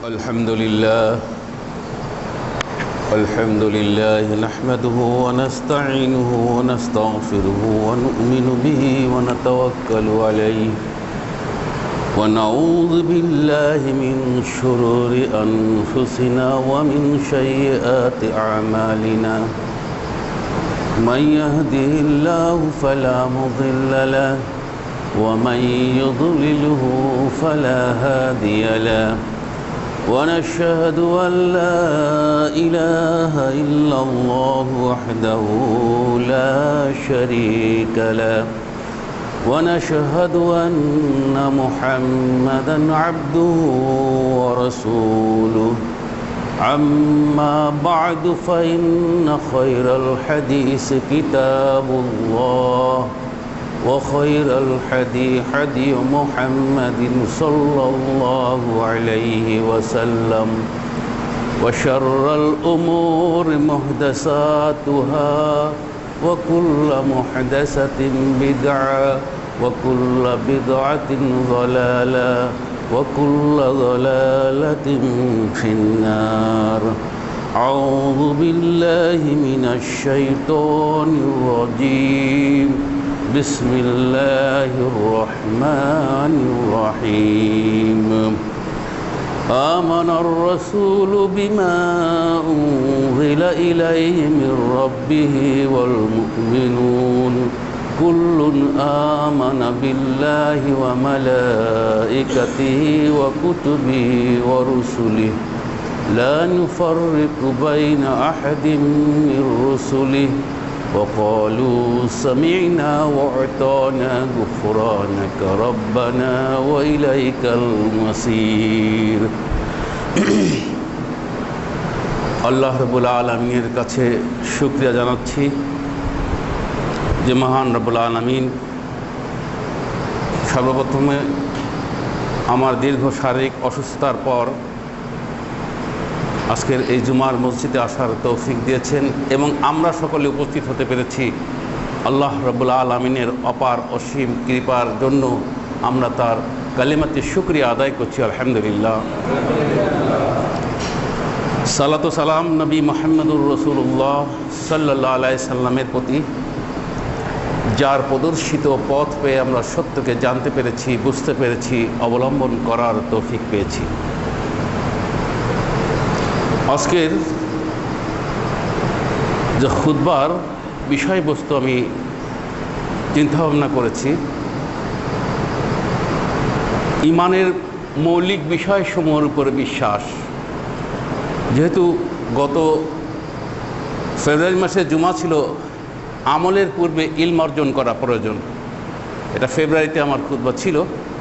الحمد لله نحمده ونستعينه ونستغفره ونؤمن به ونتوكل عليه ونعوذ بالله من شرور أنفسنا ومن سيئات أعمالنا من يهده الله فلا مضل له ومن يضلله فلا هادي له ونشهد أن لا إله إلا الله وحده لا شريك له ونشهد أن محمدا عبده ورسوله أما بعد فإن خير الحديث كتاب الله وخير الحدي حدي محمد صلى الله عليه وسلم وشر الأمور محدثاتها وكل محدثة بدعة وكل بدعة ضلالة وكل ضلالة في النار أعوذ بالله من الشيطان الرجيم بسم الله الرحمن الرحيم آمن الرسول بما أنزل إليه من ربه والمؤمنون كل آمن بالله وملائكته وكتبه ورسله لا نفرق بين أحد من رسله وقالوا سمعنا وأطعنا غفرانك ربنا وإليك المصير আল্লাহ রাব্বুল আলামিনের কাছে শুকরিয়া জানাচ্ছি যে মহান রাব্বুল আলামিন সর্বপ্রথমে আমার দীর্ঘ শারীরিক অসুস্থতার পর আজকের এই জুমার মসজিদে আসার তৌফিক দিয়েছেন এবং আমরা সকলে উপস্থিত হতে পেরেছি আল্লাহ রাব্বুল আলামিনের অপার অসীম কৃপার জন্য আমরা তার কালিমাতে শুকরিয়া আদায় করছি আলহামদুলিল্লাহ। সালাতু সালাম নবী মুহাম্মদুর রাসূলুল্লাহ সাল্লাল্লাহু আলাইহি সাল্লামের প্রতি, যার প্রদর্শিত পথ পেয়ে আমরা সত্যকে জানতে পেরেছি, বুঝতে পেরেছি, অবলম্বন করার তৌফিক পেয়েছি। আজকের যে খুতবার বিষয়বস্তু আমি চিন্তাভাবনা করেছি, ইমানের মৌলিক বিষয়সমূহের উপরে বিশ্বাস। যেহেতু গত ফেব্রুয়ারি মাসে জুমা ছিল, আমলের পূর্বে ইলম অর্জন করা প্রয়োজন, এটা ফেব্রুয়ারিতে আমার খুতবা ছিল।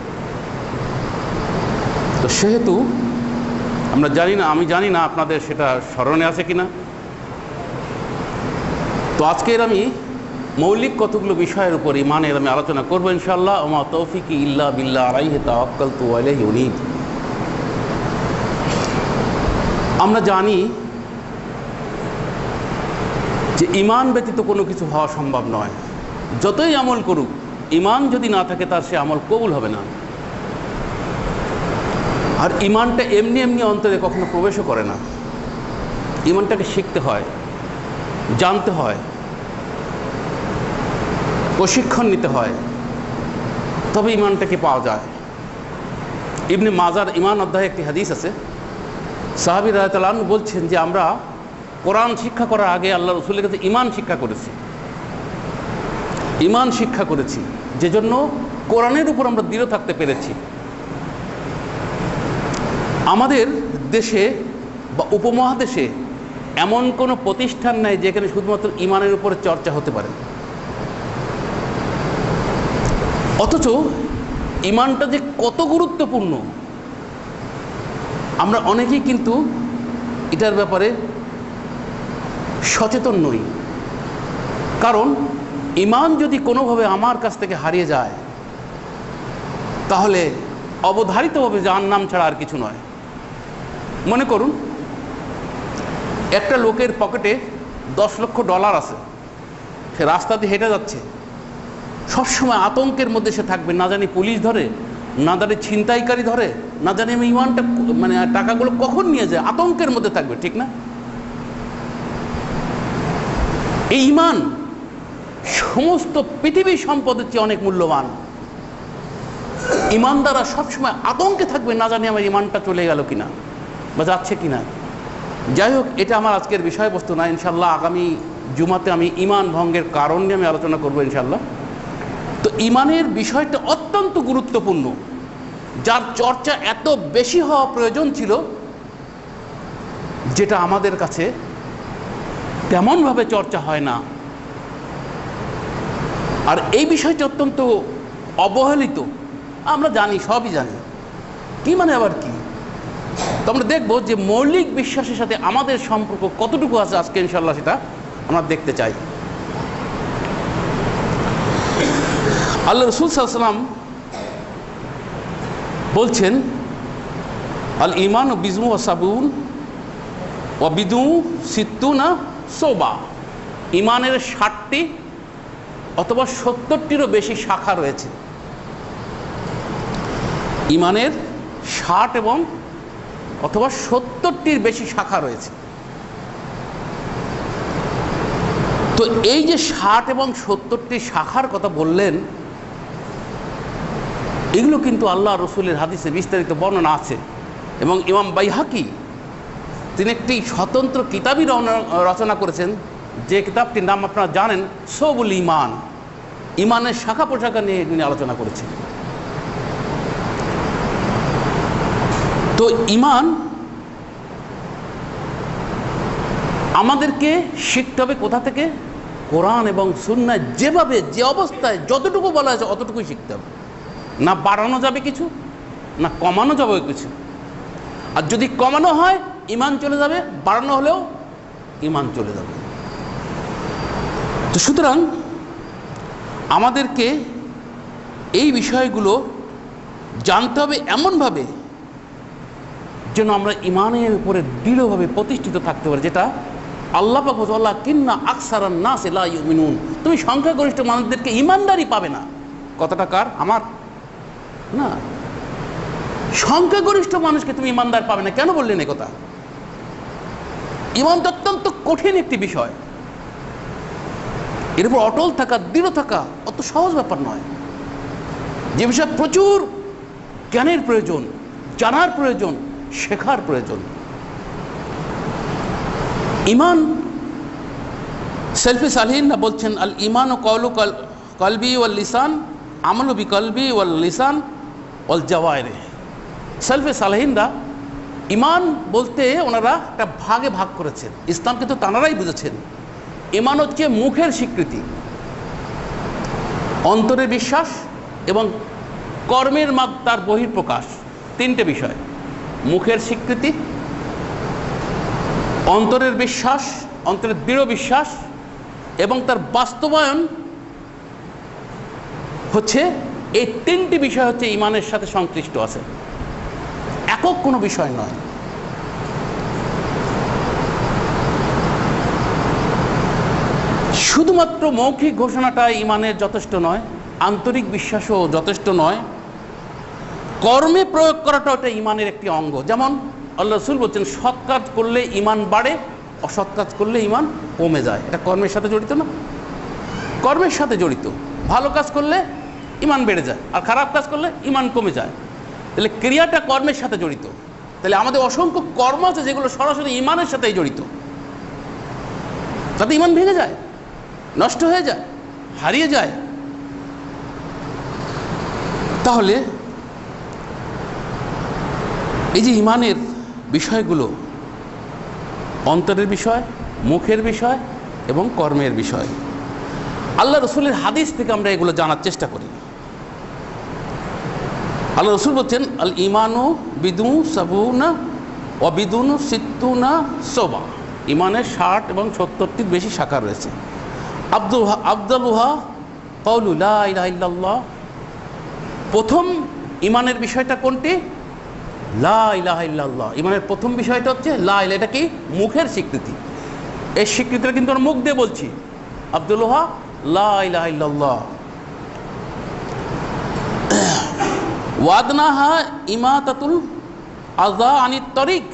তো সেহেতু আমরা জানি না, আমি জানি না আপনাদের সেটা স্মরণে আছে কিনা। তো আজকের আমি মৌলিক কতগুলো বিষয়ের উপর ইমানের আমি আলোচনা করবো ইনশাআল্লাহ। ওমা তৌফিকি ইল্লা বিল্লাহ আলাইহি তাওয়াক্কালতু ওয়া ইলাইহি উনীব। আমরা জানি যে ইমান ব্যতীত কোনো কিছু হওয়া সম্ভব নয়। যতই আমল করুক, ইমান যদি না থাকে তার সে আমল কবুল হবে না। আর ইমানটা এমনি এমনি অন্তরে কখনো প্রবেশও করে না। ইমানটাকে শিখতে হয়, জানতে হয়, প্রশিক্ষণ নিতে হয়, তবে ইমানটাকে পাওয়া যায়। ইবনে মাজার ইমান অধ্যায়ে একটি হাদিস আছে, সাহাবী রাদিয়াল্লাহু আনহু বলছেন যে আমরা কোরআন শিক্ষা করার আগে আল্লাহ রাসূলের কাছে ইমান শিক্ষা করেছি। ইমান শিক্ষা করেছি যে জন্য কোরআনের উপর আমরা দৃঢ় থাকতে পেরেছি। আমাদের দেশে বা উপমহাদেশে এমন কোনো প্রতিষ্ঠান নাই যেখানে শুধুমাত্র ইমানের উপরে চর্চা হতে পারে। অথচ ইমানটা যে কত গুরুত্বপূর্ণ আমরা অনেকেই কিন্তু এটার ব্যাপারে সচেতন নই। কারণ ইমান যদি কোনোভাবে আমার কাছ থেকে হারিয়ে যায় তাহলে অবধারিতভাবে জাহান্নাম ছাড়া আর কিছু নয়। মনে করুন একটা লোকের পকেটে $10 লক্ষ আছে, সে রাস্তা দিয়ে হেঁটে যাচ্ছে, সবসময় আতঙ্কের মধ্যে সে থাকবে, না জানি পুলিশ ধরে না জানি ছিনতাইকারী ধরে, না জানি আমি ইমানটা মানে টাকাগুলো কখন নিয়ে যায়, আতঙ্কের মধ্যে থাকবে, ঠিক না? এই ইমান সমস্ত পৃথিবীর সম্পদের চেয়ে অনেক মূল্যবান। ইমানদাররা সবসময় আতঙ্কে থাকবে, না জানি আমার ইমানটা চলে গেল কিনা বা যাচ্ছে কিনা। যাই হোক, এটা আমার আজকের বিষয়বস্তু না। ইনশাল্লাহ আগামী জুমাতে আমি ইমান ভঙ্গের কারণ নিয়ে আমি আলোচনা করবো ইনশাল্লাহ। তো ইমানের বিষয়টা অত্যন্ত গুরুত্বপূর্ণ, যার চর্চা এত বেশি হওয়া প্রয়োজন ছিল, যেটা আমাদের কাছে তেমনভাবে চর্চা হয় না। আর এই বিষয়টি অত্যন্ত অবহেলিত। আমরা জানি, সবই জানি, কি মানে আবার কি। তো আমরা দেখবো যে মৌলিক বিশ্বাসের সাথে আমাদের সম্পর্ক কতটুকু আছে আজকে ইনশাল্লাহ সেটা আমরা দেখতে চাই। আল্লাহ রাসূল সাল্লাল্লাহু আলাইহি ওয়াসাল্লাম বলছেন, আল ঈমান বিজমু ওয়া সাবুন ওয়া বিদু সিত্তুনা সোবা। ইমানের 60টি অথবা 70টিরও বেশি শাখা রয়েছে। ইমানের 60 এবং অথবা 70টির বেশি শাখা রয়েছে। তো এই যে 60 এবং 70টি শাখার কথা বললেন, এগুলো কিন্তু আল্লাহ রসুলের হাদিসে বিস্তারিত বর্ণনা আছে। এবং ইমাম বাইহাকি তিনি একটি স্বতন্ত্র কিতাবই রচনা করেছেন, যে কিতাবটির নাম আপনারা জানেন, শোবুল ইমান। ইমানের শাখা প্রশাখা নিয়ে তিনি আলোচনা করেছেন। তো ইমান আমাদেরকে শিখতে হবে কোথা থেকে? কোরআন এবং সুন্নাহ যেভাবে, যে অবস্থায় যতটুকু বলা আছে অতটুকুই শিখতে হবে। না বাড়ানো যাবে কিছু, না কমানো যাবে কিছু। আর যদি কমানো হয় ইমান চলে যাবে, বাড়ানো হলেও ইমান চলে যাবে। তো সুতরাং আমাদেরকে এই বিষয়গুলো জানতে হবে এমনভাবে যেন আমরা ইমানের উপরে দৃঢ়ভাবে প্রতিষ্ঠিত থাকতে পারি, যেটা আল্লাহ পাক বলেন, আল্লাহ কিন্না আকসারান নাস লা ইউমিনুন। তুমি সংখ্যাগরিষ্ঠ মানুষদেরকে ইমানদারই পাবে না। কথাটা কার? আমার না, সংখ্যাগরিষ্ঠ মানুষকে তুমি ইমানদার পাবে না। কেন বললেন এই কথা? ইমান তো অত্যন্ত কঠিন একটি বিষয়। এর উপর অটল থাকা, দৃঢ় থাকা অত সহজ ব্যাপার নয়। যে বিষয়ে প্রচুর জ্ঞানের প্রয়োজন, জানার প্রয়োজন, শেখার প্রয়োজন। ইমান সেলফি সালিহিনরা বলছেন, আল ইমান ও কওলু কলবি ওয়াল লিসান, আমলু বি কলবি ওয়াল লিসান ওয়াল জাওয়ারিহ। সেলফি সালিহিনরা ইমান বলতে ওনারা একটা ভাগে ভাগ করেছেন। ইসলামকে তো তানারাই বুঝেছেন। ইমান হচ্ছে মুখের স্বীকৃতি, অন্তরের বিশ্বাস এবং কর্মের তার বহিঃপ্রকাশ। তিনটে বিষয়: মুখের স্বীকৃতি, অন্তরের বিশ্বাস, অন্তরের দৃঢ় বিশ্বাস এবং তার বাস্তবায়ন হচ্ছে। এই তিনটি বিষয় হচ্ছে ইমানের সাথে সংশ্লিষ্ট আছে, একক কোনো বিষয় নয়। শুধুমাত্র মৌখিক ঘোষণাটা ইমানের যথেষ্ট নয়, আন্তরিক বিশ্বাসও যথেষ্ট নয়, কর্মে প্রয়োগ করাটা ওটা ইমানের একটি অঙ্গ। যেমন আল্লাহ রাসূল বলছেন, সৎ কাজ করলে ইমান বাড়ে, অসৎ কাজ করলে ইমান কমে যায়। এটা কর্মের সাথে জড়িত না? কর্মের সাথে জড়িত। ভালো কাজ করলে ইমান বেড়ে যায়, আর খারাপ কাজ করলে ইমান কমে যায়। তাহলে ক্রিয়াটা কর্মের সাথে জড়িত। তাহলে আমাদের অসংখ্য কর্ম আছে যেগুলো সরাসরি ইমানের সাথেই জড়িত। তাতে ইমান ভেঙে যায়, নষ্ট হয়ে যায়, হারিয়ে যায়। তাহলে এই যে ইমানের বিষয়গুলো, অন্তরের বিষয়, মুখের বিষয় এবং কর্মের বিষয়, আল্লাহ রসুলের হাদিস থেকে আমরা এগুলো জানার চেষ্টা করি। আল্লাহ রসুল বলছেন, আল ইমানু বিদু সাবুনা ও বিদুনু সিত্তুনা সোবা। ইমানের 60 এবং 70টির বেশি শাখা রয়েছে। আফদালুহা কাউলু লা ইলাহা ইল্লাল্লাহ। প্রথম ইমানের বিষয়টা কোনটি? লা ইলাহা ইল্লাল্লাহ। ইমানের প্রথম বিষয়টা হচ্ছে লা ইলাহা। এটা কি? মুখের স্বীকৃতি। এই স্বীকৃতিটা কিন্তু আমরা মুখ দিয়ে বলছি, আফদালুহা লা ইলাহা ইল্লাল্লাহ। ওয়াদনাহা ইমাতাতুল আযা আনিত তরিক,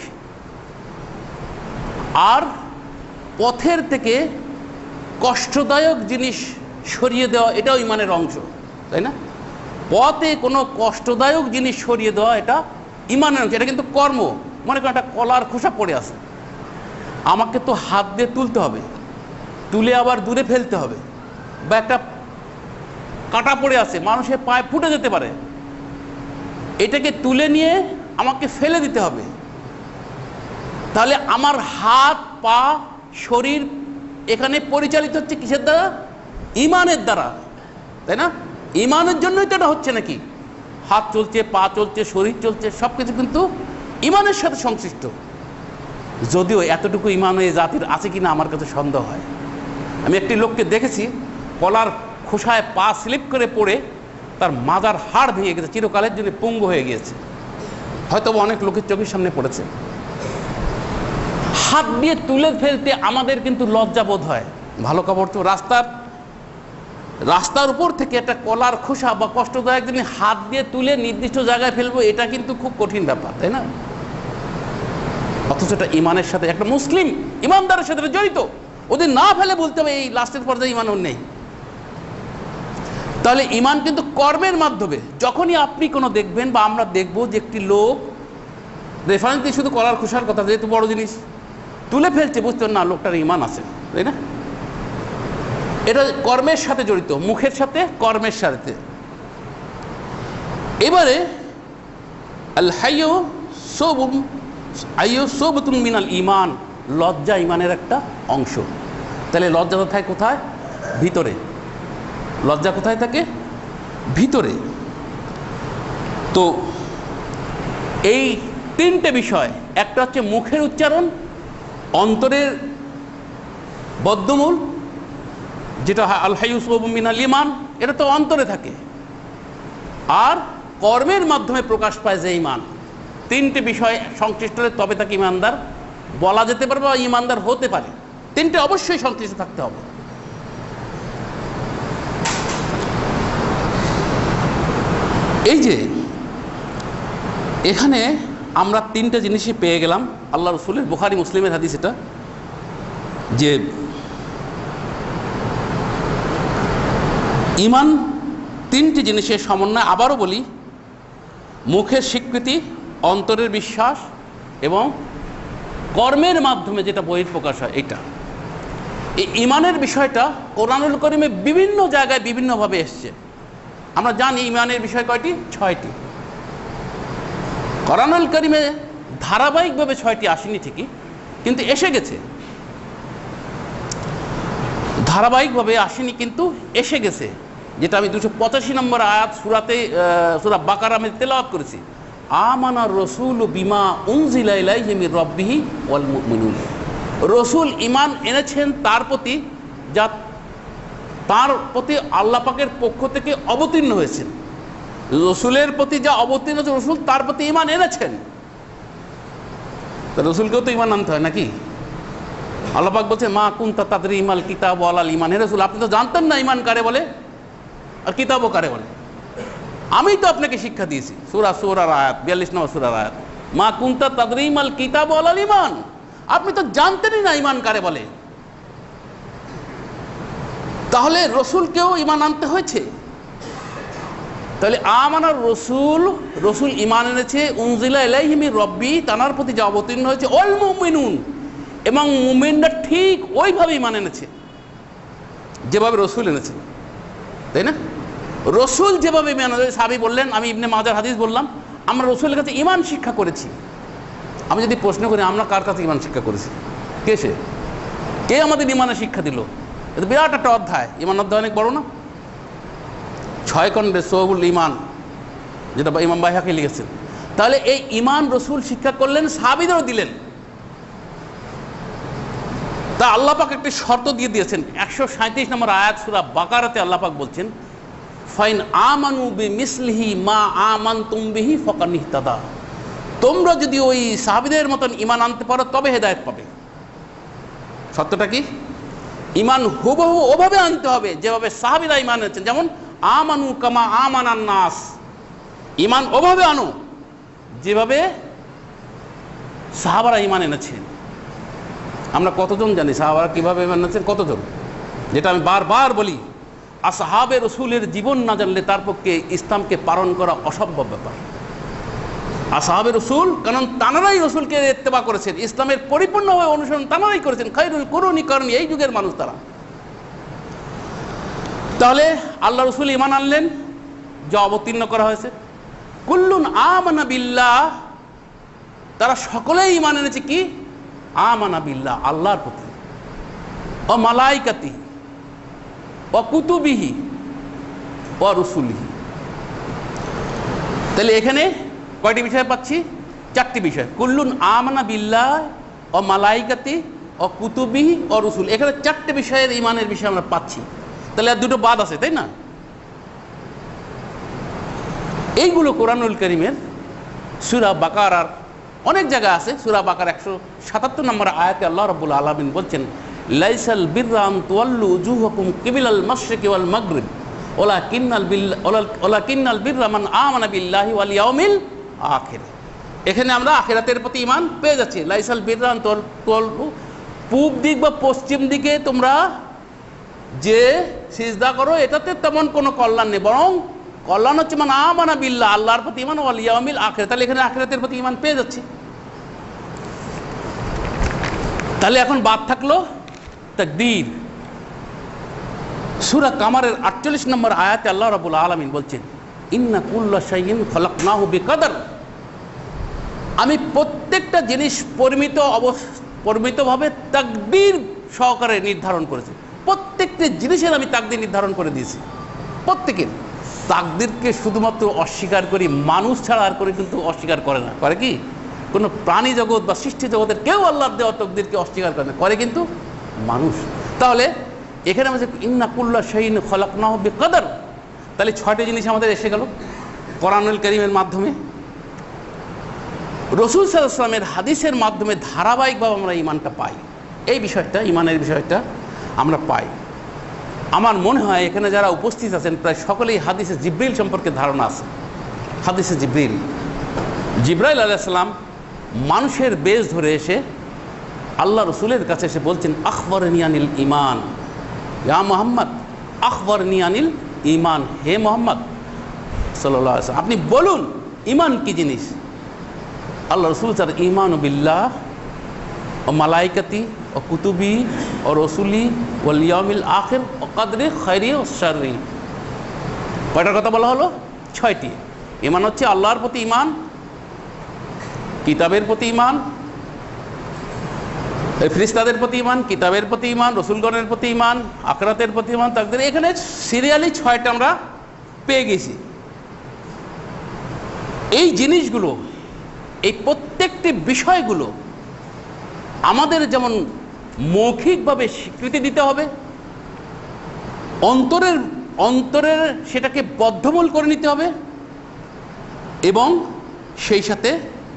আর পথের থেকে কষ্টদায়ক জিনিস সরিয়ে দেওয়া এটাও ইমানের অংশ, তাই না? পথে কোনো কষ্টদায়ক জিনিস সরিয়ে দেওয়া এটা ইমানের অংশ। এটা কিন্তু কর্ম। মনে করেন একটা কলার খোসা পড়ে আছে, আমাকে তো হাত দিয়ে তুলতে হবে, তুলে আবার দূরে ফেলতে হবে। বা একটা কাটা পড়ে আছে, মানুষের পায়ে ফুটে যেতে পারে, এটাকে তুলে নিয়ে আমাকে ফেলে দিতে হবে। তাহলে আমার হাত, পা, শরীর এখানে পরিচালিত হচ্ছে কিসের দ্বারা? ইমানের দ্বারা, তাই না? ইমানের জন্যই তো এটা হচ্ছে নাকি? হাত চলছে, পা চলছে, শরীর চলছে, সব কিছু কিন্তু ইমানের সাথে সংশ্লিষ্ট। যদিও এতটুকু ইমান এই জাতির আছে কিনা আমার কাছে সন্দেহ হয়। আমি একটি লোককে দেখেছি, কলার খোসায় পা স্লিপ করে পড়ে তার মাজার হাড় ভেঙে গেছে, চিরকালের জন্য পঙ্গু হয়ে গিয়েছে। হয়তো অনেক লোকের চোখের সামনে পড়েছে। হাত দিয়ে তুলে ফেলতে আমাদের কিন্তু লজ্জা বোধ হয়। ভালো খবর তো, রাস্তার উপর থেকে একটা কলার খোসা বা কষ্টদায়ক জিনিস হাত দিয়ে তুলে নির্দিষ্ট জায়গায় ফেলবো, এটা কিন্তু খুব কঠিন ব্যাপার, তাই না? অথচ এটা ইমানের সাথে, একটা মুসলিম ইমানদারের সাথে জড়িত। ওদের না ফেলে বলতে হবে এই লাস্টের পর্যায়ে ইমান ওর নেই। তাহলে ইমান কিন্তু কর্মের মাধ্যমে। যখনই আপনি কোনো দেখবেন বা আমরা দেখবো যে একটি লোক রেফারেন্স দিয়ে শুধু কলার খোসার কথা, যেহেতু বড় জিনিস তুলে ফেলছে, বুঝতে না লোকটার ইমান আছে, তাই না? এটা কর্মের সাথে জড়িত, মুখের সাথে, কর্মের সাথে। এবারে আল হাইয়ু সোবতুন মিনাল ইমান, লজ্জা ইমানের একটা অংশ। তাহলে লজ্জা থাকে কোথায়? ভিতরে। লজ্জা কোথায় থাকে? ভিতরে। তো এই তিনটে বিষয়, একটা হচ্ছে মুখের উচ্চারণ, অন্তরের বদ্ধমূল যেটা আল হাইয়ু সোবতুন মিনাল ইমান, এটা তো অন্তরে থাকে, আর কর্মের মাধ্যমে প্রকাশ পায় যে ইমান। তিনটে বিষয় সংশ্লিষ্ট হলে তবে তাকে ইমানদার বলা যেতে পারে বা ইমানদার হতে পারে। তিনটে অবশ্যই সংশ্লিষ্ট থাকতে হবে। এই যে এখানে আমরা তিনটে জিনিসই পেয়ে গেলাম আল্লাহ রসুলের, বুখারী মুসলিমের হাদিস এটা, যে ইমান তিনটি জিনিসের সমন্বয়। আবারও বলি, মুখের স্বীকৃতি, অন্তরের বিশ্বাস এবং কর্মের মাধ্যমে যেটা বহিঃপ্রকাশ হয়, এটা। এই ইমানের বিষয়টা কোরআনুল কারীমে বিভিন্ন জায়গায় বিভিন্নভাবে এসছে। আমরা জানি ইমানের বিষয় কয়টি? 6টি। কোরআনুল কারীমে ধারাবাহিকভাবে 6টি আসেনি ঠিকই, কিন্তু এসে গেছে। ধারাবাহিকভাবে আসেনি কিন্তু এসে গেছে, যেটা আমি 285 নম্বর আয়াত সূরা বাকারা আমি তেলাওয়াত করেছি। আমানার রাসূলু বিমা উনজিলা ইলাইহি মির রাব্বিহি ওয়াল মুমিনুন। রসুল ইমান এনেছেন তার প্রতি, যা তার প্রতি আল্লাহ পাকের পক্ষ থেকে অবতীর্ণ হয়েছেন। রসুলের প্রতি যা অবতীর্ণ হয়েছে, রসুল তার প্রতি ইমান এনেছেন। তা রসুলকেও তো ইমান আনতে হয় নাকি? আল্লাহ পাক বলছে মা কুনতা তাদরি মাল কিতাব ওয়ালাল ইমান। হে রসুল, আপনি তো জানতেন না ইমান কারে বলে আর কিতাবও কারে বলে। আমি তো আপনাকে শিক্ষা দিয়েছি। সূরার আয়াত 42 নম্বর সূরার আয়াত, মা কুনতা তাদরি মাল কিতাব ওয়ালাল ইমান। আপনি তো জানতেনই না ইমান কারে বলে। তাহলে রসুলকেও ইমান আনতে হয়েছে। তাহলে আমানার রসুল ইমান এনেছে উনজিলা ইলাইহি মির রাব্বি, তার প্রতি যা অবতীর্ণ হয়েছে, ওয়াল মুমিনুন, এবং মুমিনরা ঠিক ওইভাবে ইমান এনেছে যেভাবে রসুল এনেছে, তাই না? রসুল যেভাবে ইমান এনেছে, সাহাবী বললেন, আমি ইবনে মাজার হাদিস বললাম, আমরা রসুলের কাছে ইমান শিক্ষা করেছি। আমি যদি প্রশ্ন করি আমরা কার কাছে ইমান শিক্ষা করেছি? কে আমাদের ইমানের শিক্ষা দিল? এটা বিরাট একটা অধ্যায়, ইমান অধ্যায় অনেক বড় না? 6 খণ্ডে সোহবুল ইমান, যেটা ইমাম বাইহাকি লিখেছেন। তাহলে এই ইমান রসুল শিক্ষা করলেন, সাহাবীদেরও দিলেন। তা আল্লাহ পাক একটি শর্ত দিয়ে দিয়েছেন। 137 নম্বর আয়াত সূরা বাকারাতে আল্লাহ পাক বলছেন, ফাইন আমানু বিমিসলিহি মা আমানতুম বিহি ফাকাদ ইহতাদা। তোমরা যদি ওই সাহাবীদের মতন ইমান আনতে পারো তবে হেদায়েত পাবে। সত্যটা কি? ইমান হুবহু ওভাবে আনতে হবে যেভাবে সাহাবীরা ইমান এনেছেন। যেমন আমানু কামা আমানান নাস, ইমান ওভাবে আনো যেভাবে সাহাবারা ইমান এনেছেন। আমরা কতজন জানি সাহাবারা কিভাবে ইমান এনেছেন? কতজন? যেটা আমি বারবার বলি, আসহাবে রসুলের জীবন না জানলে তার পক্ষে ইসলামকে পালন করা অসম্ভব ব্যাপার। আসহাবে রসুল, কারণ তানারাই রসুলকে ইত্তেবা করেছেন, ইসলামের পরিপূর্ণভাবে অনুসরণ তানারাই করেছেন। খায়রুল কুরুনি কারণী, এই যুগের মানুষ তারা। তাহলে আল্লাহ রসুল ইমান আনলেন, যা অবতীর্ণ করা হয়েছে। কুল্লুন আমানা বিল্লাহ, তারা সকলেই ইমান এনেছে কি? আমানা বিল্লাহ, আল্লাহর প্রতি, ও মালাইকাতি, ও কুতুবিহি, ও রসুলিহি। তাহলে এখানে কয়টি বিষয় পাচ্ছি? 4টি বিষয়। কুল্লুন আমানা বিল্লাহ, ও মালাইকাতি, ও কুতুবিহি, ও রসুল। এখানে 4টে বিষয়ের ইমানের বিষয় আমরা পাচ্ছি। তাহলে আর দুটো বাদ আছে, তাই না? এইগুলো কোরআনুল কারীমের সূরা বাকারার অনেক জায়গা আছে। সূরা বাকার 177 নম্বর আয়াতে আল্লাহ রাব্বুল আলামিন বলছেন, লাইসাল বিররা আন তুওয়াল্লু উজুহাকুম কিবিলাল মাশরিকি ওয়াল মাগরিব ওয়ালাকিন্নাল বিররা মান আমানা বিল্লাহি ওয়াল ইয়াউমিল আখির। এখানে আমরা আখিরাতের প্রতি ঈমান পেয়ে যাচ্ছি। লাইসাল বিররা আন তুওয়াল্লু, পূব দিক বা পশ্চিম দিকে তোমরা যে সিজদা করো এটাতে তেমন কোনো কল্যাণ নেই, বরং কল্যাণ হচ্ছে মান আমানা বিল্লাহ, আল্লাহর প্রতি ঈমান, ওয়াল ইয়াউমিল আখির। তাহলে এখানে আখিরাতের প্রতি ঈমান পেয়ে যাচ্ছি। তাহলে এখন বাদ থাকলো তাকদীর। সূরা কামারের 48 নম্বর আয়াতে আল্লাহ রাব্বুল আলামিন বলছেন, ইন্না কুল্লা শাইইন খালাকনাহু বিকদর। আমি প্রত্যেকটা জিনিস পরিমিতভাবে তাকদীর সহকারে নির্ধারণ করেছি। প্রত্যেকটি জিনিসের আমি তাকদীর নির্ধারণ করে দিয়েছি। প্রত্যেকের তাকদীরকে শুধুমাত্র অস্বীকার করি মানুষ ছাড়া, আর করে কিন্তু অস্বীকার করে না। করে কি? কোনো প্রাণী জগৎ বা সৃষ্টি জগতের কেউ আল্লাহর দেওয়া তাকদীরকে অস্বীকার করে না, করে কিন্তু মানুষ। তাহলে এখানে আমাদের ইন্না কুল্লা শাইইন খালাকনাহু বিকদর, তাহলে 6টি জিনিস আমাদের এসে গেল কোরআনুল কারীমের মাধ্যমে। রাসূল সাল্লাল্লাহু আলাইহি ওয়াসাল্লামের হাদিসের মাধ্যমে ধারাবাহিকভাবে আমরা ঈমানটা পাই। এই বিষয়টা, ঈমানের বিষয়টা আমরা পাই। আমার মনে হয় এখানে যারা উপস্থিত আছেন প্রায় সকলেই হাদিসে জিবরিল সম্পর্কে ধারণা আছে। হাদিসে জিবরাইল আলাইহিস সালাম মানুষের বেশ ধরে এসে আল্লাহ রসুলের কাছে এসে বলছেন, আখবরনি আনিল ঈমান, ইয়া মুহাম্মদ আখবরনি আনিল ঈমান, হে মুহাম্মদ সাল্লাল্লাহু আলাইহি ওয়াসাল্লাম আপনি বলুন ঈমান কি জিনিস। আল্লাহ রসুল তার ঈমানু বিল্লাহ ও মালাইকাতি ও কুতুবি ও রসুলি ওয়াল ইয়াউমিল আখির ও কদরি খাইরি ও শাররি। কয়টার কথা বলা হলো? 6টি। ঈমান হচ্ছে আল্লাহর প্রতি ঈমান, কিতাবের প্রতি ঈমান, ফেরেশতাদের প্রতি ঈমান, কিতাবের প্রতি ঈমান, রসুলগণের প্রতি ঈমান, আখিরাতের প্রতি ঈমান, তাকদীর। এখানে সিরিয়ালি 6টা আমরা পেয়ে গেছি। এই জিনিসগুলো, এই প্রত্যেকটি বিষয়গুলো আমাদের যেমন মৌখিকভাবে স্বীকৃতি দিতে হবে, অন্তরের সেটাকে বদ্ধমূল করে নিতে হবে, এবং সেই সাথে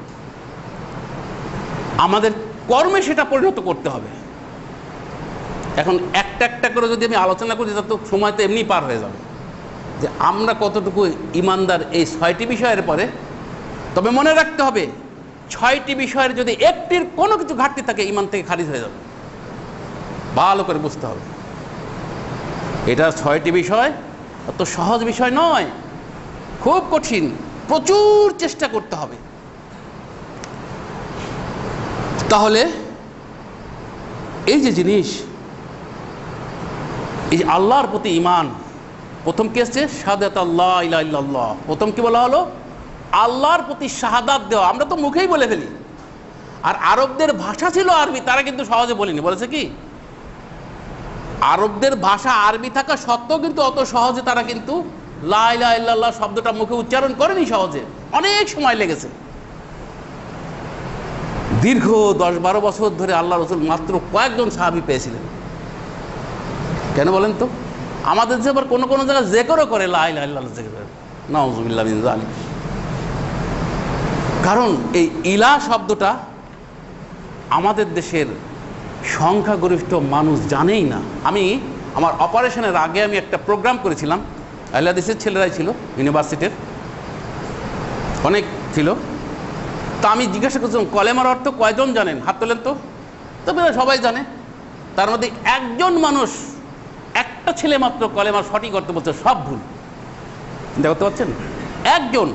আমাদের কর্মে সেটা পরিণত করতে হবে। এখন একটা একটা করে যদি আমি আলোচনা করি তত সময় তো এমনি পার হয়ে যাবে, যে আমরা কতটুকু ঈমানদার এই 6টি বিষয়ের পরে। তবে মনে রাখতে হবে 6টি বিষয়ের যদি একটির কোনো কিছু ঘাটতি থাকে ঈমান থেকে খারিজ হয়ে যাবে। ভালো করে বুঝতে হবে, এটা 6টি বিষয় অত সহজ বিষয় নয়, খুব কঠিন, প্রচুর চেষ্টা করতে হবে। তাহলে এই যে জিনিস, এই যে আল্লাহর প্রতি ঈমান, প্রথম কি আসছে? শাহাদাত আল্লাহ ইলাহা ইল্লাল্লাহ। প্রথম কি বলা হলো? আল্লাহর প্রতি শাহাদাত দেওয়া। আমরা তো মুখেই বলে ফেলি, আর আরবদের ভাষা ছিল আরবি, তারা কিন্তু সহজে বলেনি। বলেছে কি? আরবদের ভাষা আরবি থাকা সত্ত্বেও কিন্তু অত সহজে তারা কিন্তু লা ইলাহা ইল্লাল্লাহ শব্দটা মুখে উচ্চারণ করেনি সহজে, অনেক সময় লেগেছে। দীর্ঘ 10-12 বছর ধরে আল্লাহ রসুল মাত্র কয়েকজন সাহাবী পেয়েছিলেন। কেন বলেন তো? আমাদের যে আবার কোনো কোনো জায়গায় জিকিরও করে লা ইলাহা ইল্লাল্লাহ, জিকির করে, নাউযুবিল্লাহি মিন যালিক। কারণ এই ইলাহ শব্দটা আমাদের দেশের সংখ্যাগরিষ্ঠ মানুষ জানেই না। আমি আমার অপারেশনের আগে আমি একটা প্রোগ্রাম করেছিলাম, আহলে হাদিসের ছেলেরাই ছিল, ইউনিভার্সিটির। অনেক ছিল। তা আমি জিজ্ঞাসা করছিলাম কলেমার অর্থ কয়জন জানেন, হাত তোলেন তো। তবে সবাই জানে। তার মধ্যে একজন মানুষ, একটা ছেলে মাত্র কলেমার সঠিক অর্থ বলছে, সব ভুল। দেখতে পাচ্ছেন, একজন।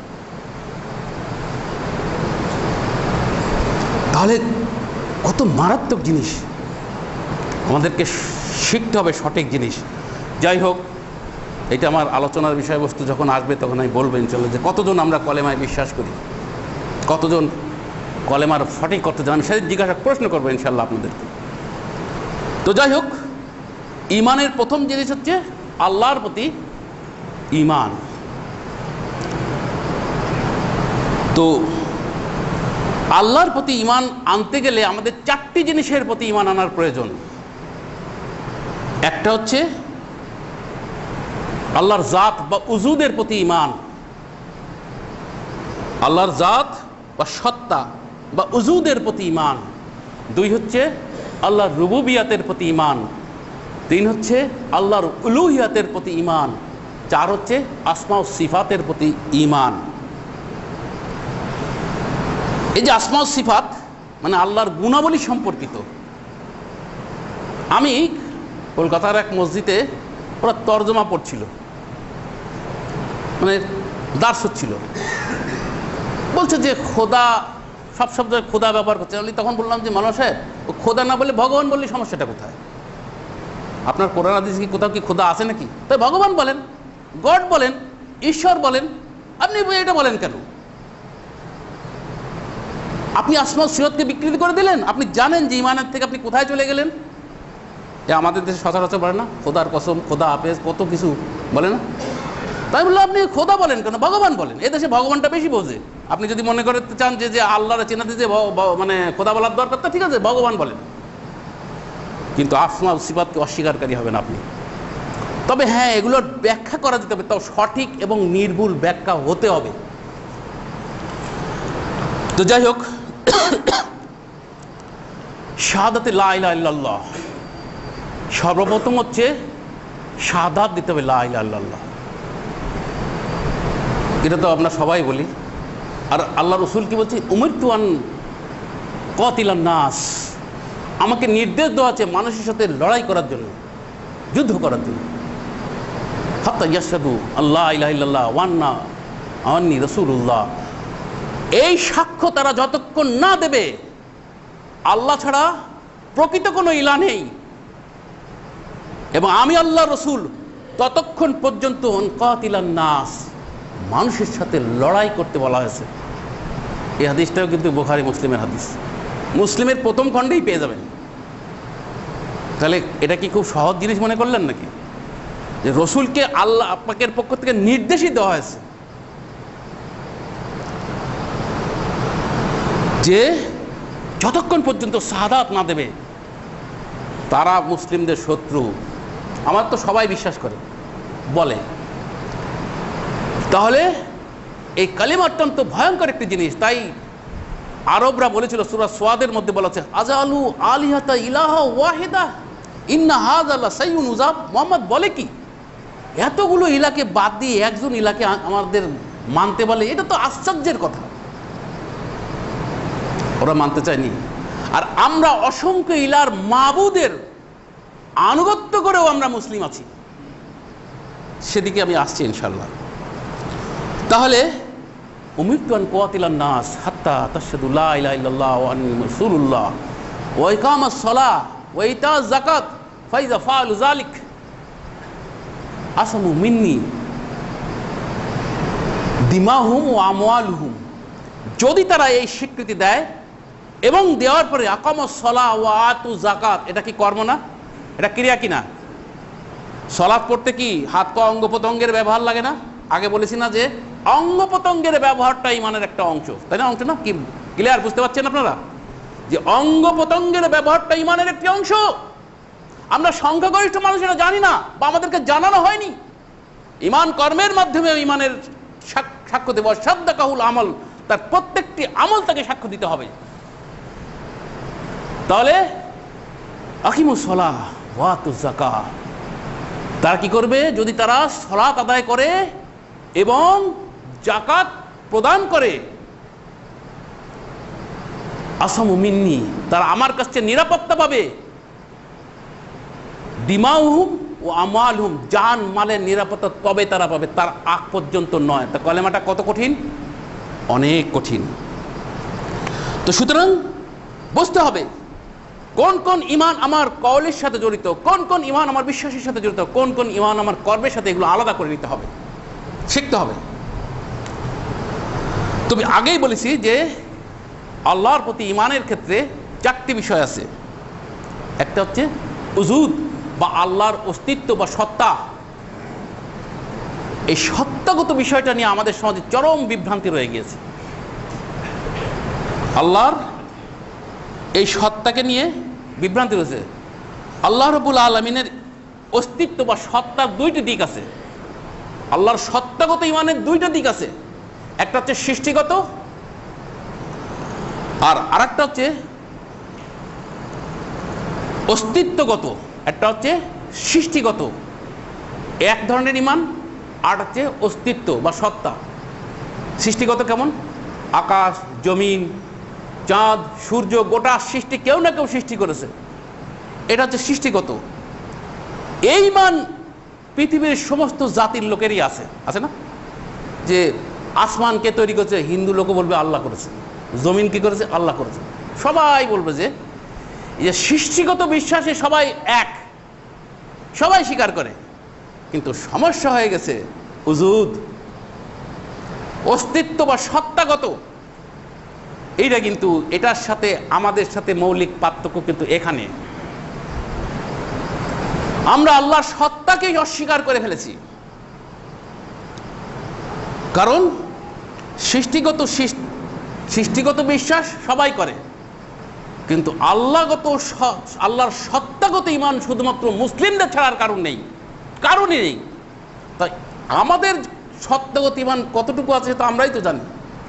তাহলে কত মারাত্মক জিনিস, আমাদেরকে শিখতে হবে সঠিক জিনিস। যাই হোক, এটা আমার আলোচনার বিষয়বস্তু যখন আসবে তখন আমি বলবো ইনশাল্লাহ যে কতজন আমরা কলেমায় বিশ্বাস করি, কতজন কলেমার সঠিক অর্থ জানেন, আমি সেটা জিজ্ঞাসা প্রশ্ন করবো ইনশাল্লাহ আপনাদেরকে। তো যাই হোক, ইমানের প্রথম জিনিস হচ্ছে আল্লাহর প্রতি ইমান। তো আল্লাহর প্রতি ইমান আনতে গেলে আমাদের চারটি জিনিসের প্রতি ইমান আনার প্রয়োজন। একটা হচ্ছে আল্লাহর জাত বা উজুদের প্রতি ইমান, আল্লাহর জাত বা সত্তা বা উজুদের প্রতি ইমান। দুই হচ্ছে আল্লাহর রুবুবিয়াতের প্রতি ইমান। তিন হচ্ছে আল্লাহর উলুহিয়াতের প্রতি ইমান। চার হচ্ছে আসমা ও সিফাতের প্রতি ইমান। এই যে আসমা ও সিফাত মানে আল্লাহর গুণাবলী সম্পর্কিত। আমি কলকাতার এক মসজিদে ওরা তর্জমা পড়ছিল, মানে দার্স হচ্ছিল, বলছে যে খোদা, সব শব্দ খোদা ব্যবহার করছে। আমি তখন বললাম যে মাওলানা সাহেব, ও খোদা না বলে ভগবান বললে সমস্যাটা কোথায়? আপনার কোরআন হাদিস কি কোথাও কি খোদা আছে নাকি? তাই ভগবান বলেন, গড বলেন, ঈশ্বর বলেন, আপনি এটা বলেন কেন? আপনি আসমা সিফাতকে বিকৃতি করে দিলেন। আপনি জানেন যে ইমানের থেকে আপনি কোথায় চলে গেলেন। এ আমাদের দেশে সচরাচর বলে না, খোদার কসম, খোদা হাফেজ, কত কিছু বলে না। তাই বললো আপনি খোদা বলেন কেন, ভগবান বলেন। এদেশে ভগবানটা বেশি বোঝে। আপনি যদি মনে করতে চান যে আল্লাহরে চেনাতে যে মানে খোদা বলার দরকার, তা ঠিক আছে, ভগবান বলেন, কিন্তু আসমা সিফাতকে অস্বীকারী হবেন আপনি। তবে হ্যাঁ, এগুলোর ব্যাখ্যা করা যেতে হবে, তাও সঠিক এবং নির্ভুল ব্যাখ্যা হতে হবে। তো যাই হোক, শাহাদাতে লা ইলাহা ইল্লাল্লাহ, সর্বপ্রথম হচ্ছে শাহাদাত দিতে হবে লা ইলাহা ইল্লাল্লাহ। এটা তো আমরা সবাই বলি। আর আল্লাহ রসুল কি বলছে, উমিরতু আন কাতিলান নাস, আমাকে নির্দেশ দেওয়া আছে মানুষের সাথে লড়াই করার জন্য, যুদ্ধ করার জন্য। হাত্তা ইয়াশহাদু আল্লাহ ইলাহা ইল্লাল্লাহ ওয়া আন্নী রাসূলুল্লাহ, এই সাক্ষ্য তারা যতক্ষণ না দেবে আল্লাহ ছাড়া প্রকৃত কোনো ইলাহ নেই এবং আমি আল্লাহ রসুল, ততক্ষণ পর্যন্ত কাতিলান নাস, মানুষের সাথে লড়াই করতে বলা হয়েছে। এই হাদিসটাও কিন্তু বুখারী মুসলিমের হাদিস, মুসলিমের প্রথম খণ্ডেই পেয়ে যাবেন। তাহলে এটা কি খুব সহজ জিনিস মনে করলেন নাকি, যে রসুলকে আল্লাহ পাকের পক্ষ থেকে নির্দেশই দেওয়া হয়েছে যে যতক্ষণ পর্যন্ত শাহাদাত না দেবে তারা মুসলিমদের শত্রু। আমার তো সবাই বিশ্বাস করে বলে। তাহলে এই কালিমা অত্যন্ত ভয়ঙ্কর একটি জিনিস। তাই আরবরা বলেছিল, সূরা সোয়াদের মধ্যে বলা আছে, আজালু আলিহাতা ইলাহা ওয়াহিদা ইন্না হাযা লাসাইউন উজাব। মুহাম্মদ বলে কি, এতগুলো ইলাকে বাদ দিয়ে একজন ইলাকে আমাদের মানতে বলে, এটা তো আশ্চর্যের কথা। ওরা মানতে চায়নি। আর আমরা অসংখ্য ইলার মাবুদের আনুগত্য করেও আমরা মুসলিম আছি, সেদিকে আমি আসছি ইনশাল্লাহ। তাহলে উমিরতু আন কাতিলান নাস হাত্তা তাশহাদু লা ইলাহা ইল্লাল্লাহ ওয়া আন্নী রাসূলুল্লাহ ওয়া ইকামাস সালাহ ওয়া ইতাজ যাকাত ফাইযা ফাআলু যালিক আসামু মিন্নি দিমাহুম ওয়া আমওয়ালুহুম। যদি তারা এই স্বীকৃতি দেয় এবং দেওয়ার পরে আকামাস সালাহ ওয়া আতু যাকাত, এটা কি কর্ম না, এটা ক্রিয়া কিনা? সালাত পড়তে কি হাত পা অঙ্গ প্রত্যঙ্গের ব্যবহার লাগে না? আগে বলেছি না যে অঙ্গ প্রত্যঙ্গের ব্যবহারটা ইমানের একটা অংশ, তাই না? অংশ না কি? ক্লিয়ার বুঝতে পারছেন আপনারা যে অঙ্গ প্রত্যঙ্গের ব্যবহারটা ইমানের একটি অংশ? আমরা সংখ্যাগরিষ্ঠ মানুষেরা জানি না বা আমাদেরকে জানানো হয়নি। ইমান কর্মের মাধ্যমে ইমানের সাক্ষ্য দেব। সাদ্দাকাহুল আমল, তার প্রত্যেকটি আমল তাকে সাক্ষ্য দিতে হবে। তাহলে আকিমুস সালাহ ওয়া আতুজ যাকাত, তারা কি করবে? যদি তারা সালাত আদায় করে এবং যাকাত প্রদান করে, আসামু মিন্নি, তারা আমার কাছে নিরাপত্তা পাবে। দিমাউহুম ও আমালহুম, জান মালের নিরাপত্তা তবে তারা পাবে, তার আগ পর্যন্ত নয়। তা কলেমাটা কত কঠিন, অনেক কঠিন। তো সুতরাং বুঝতে হবে কোন কোন ঈমান আমার কওলের সাথে জড়িত, কোন কোন ঈমান আমার বিশ্বাসের সাথে জড়িত, কোন কোন ঈমান আমার কর্মের সাথে, এগুলো আলাদা করে নিতে হবে, শিখতে হবে। তবে আগেই বলেছি যে আল্লাহর প্রতি ঈমানের ক্ষেত্রে চারটি বিষয় আছে। একটা হচ্ছে উজুদ বা আল্লাহর অস্তিত্ব বা সত্তা। এই সত্তাগত বিষয়টা নিয়ে আমাদের সমাজে চরম বিভ্রান্তি রয়ে গিয়েছে। আল্লাহর এই সত্তাকে নিয়ে বিভ্রান্তি রয়েছে। আল্লাহ রাব্বুল আলামিনের অস্তিত্ব বা সত্তার দুইটি দিক আছে। আল্লাহর সত্তাগত ঈমানের দুইটা দিক আছে, একটা হচ্ছে সৃষ্টিগত আর আরেকটা হচ্ছে অস্তিত্বগত। একটা হচ্ছে সৃষ্টিগত এক ধরনের ঈমান, আর হচ্ছে অস্তিত্ব বা সত্তা। সৃষ্টিগত কেমন, আকাশ জমিন চাঁদ সূর্য গোটা সৃষ্টি কেউ না কেউ সৃষ্টি করেছে, এটা হচ্ছে সৃষ্টিগত। এই ঈমান পৃথিবীর সমস্ত জাতির লোকেরই আছে, আছে না? যে আসমানকে তৈরি করেছে, হিন্দু লোকও বলবে আল্লাহ করেছে, জমিন কি করেছে, আল্লাহ করেছে। সবাই বলবে যে সৃষ্টিগত বিশ্বাসে সবাই এক, সবাই স্বীকার করে। কিন্তু সমস্যা হয়ে গেছে উজুদ, অস্তিত্ব বা সত্তাগত। এইটা কিন্তু এটার সাথে আমাদের সাথে মৌলিক পার্থক্য কিন্তু এখানে। আমরা আল্লাহর সত্তাকেই অস্বীকার করে ফেলেছি, কারণ সৃষ্টিগত বিশ্বাস সবাই করে, কিন্তু আল্লাহর সত্তাগত ঈমান শুধুমাত্র মুসলিমদের ছাড়ার কারণই নেই। তাই আমাদের সত্তাগত ঈমান কতটুকু আছে তো আমরাই তো জানি।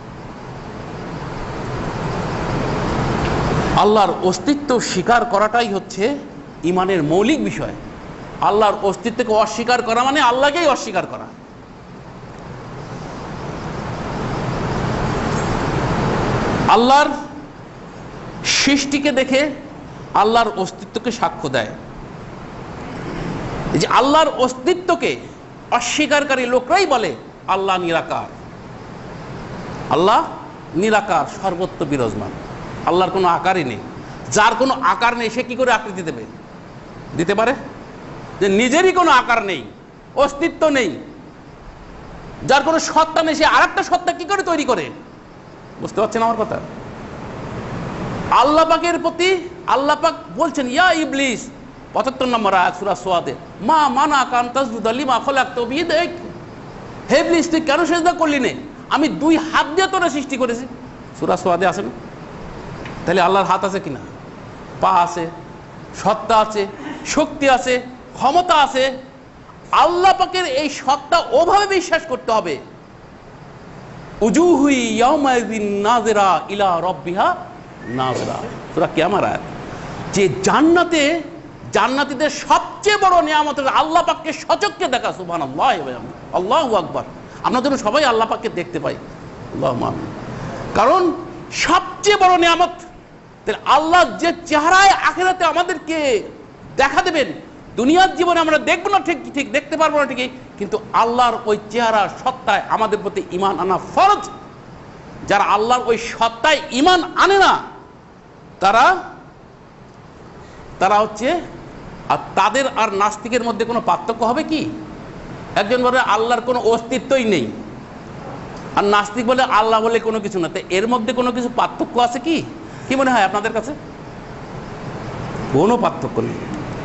আল্লাহর অস্তিত্ব স্বীকার করাটাই হচ্ছে ঈমানের মৌলিক বিষয়। আল্লাহর অস্তিত্বকে অস্বীকার করা মানে আল্লাহকেই অস্বীকার করা। আল্লাহর সৃষ্টিকে দেখে আল্লাহর অস্তিত্বকে সাক্ষ্য দেয়। যে আল্লাহর অস্তিত্বকে অস্বীকারী লোকরাই বলে আল্লাহ নিরাকার। আল্লাহ নিরাকার, সর্বত্র বিরাজমান। আল্লাহর কোনো আকারই নেই। যার কোনো আকার নেই সে কি করে আকৃতি দিতে পারে? যে নিজেরই কোনো আকার নেই, অস্তিত্ব নেই, যার কোনো সত্তা নেই, সে আরেকটা সত্তা কি করে তৈরি করে? বুঝতে পারছেন আমার কথা? আল্লাহ পাকের প্রতি আল্লাহ পাক বলছেন, ইয়া ইবলিস, ৭৫ নম্বর আয়াত সূরা সোয়াদে, মা মানাকা আন তাসজুদা লিমা খালাকতু বিয়াদিক। হে ইবলিস, তুই কেন সিজদা করলি না? আমি 2 হাত দিয়ে তোরে সৃষ্টি করেছি। সূরা সোয়াদে আছে না? তাহলে আল্লাহর হাত আছে কিনা? পা আছে, সত্তা আছে, শক্তি আছে, ক্ষমতা আছে। আল্লাহ পাকের এই সত্তা ওভাবে বিশ্বাস করতে হবে, উজুহু ইয়াউমাইযিন নাযিরা ইলা রাব্বিহা নাযিরা। সূরা কিয়ামার আয়াত। যে জান্নাতীদের সবচেয়ে বড় নিয়ামত আল্লাহ পাককে সচক্ষে দেখা। সুবহানাল্লাহ, আল্লাহু আকবার। আমরা যেন সবাই আল্লাহ পাককে দেখতে পাই, আল্লাহুম্মা আমিন। কারণ সবচেয়ে বড় নিয়ামত আল্লাহ যে চেহারায় আখিরাতে আমাদেরকে দেখা দেবেন। দুনিয়ার জীবনে আমরা দেখবো না, ঠিক দেখতে পারবো না ঠিকই, কিন্তু আল্লাহর ওই চেহারা সত্তায় আমাদের প্রতি ঈমান আনা ফরজ। যারা আল্লাহর ওই সত্তায় ঈমান আনে না তারা হচ্ছে, আর তাদের আর নাস্তিকের মধ্যে কোনো পার্থক্য হবে কি? একজন বলে আল্লাহর কোনো অস্তিত্বই নেই, আর নাস্তিক বলে আল্লাহ বলে কোনো কিছু না। তো এর মধ্যে কোনো কিছু পার্থক্য আছে কি? কি মনে হয় আপনাদের কাছে? কোনো পার্থক্য নেই।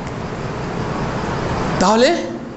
তাহলে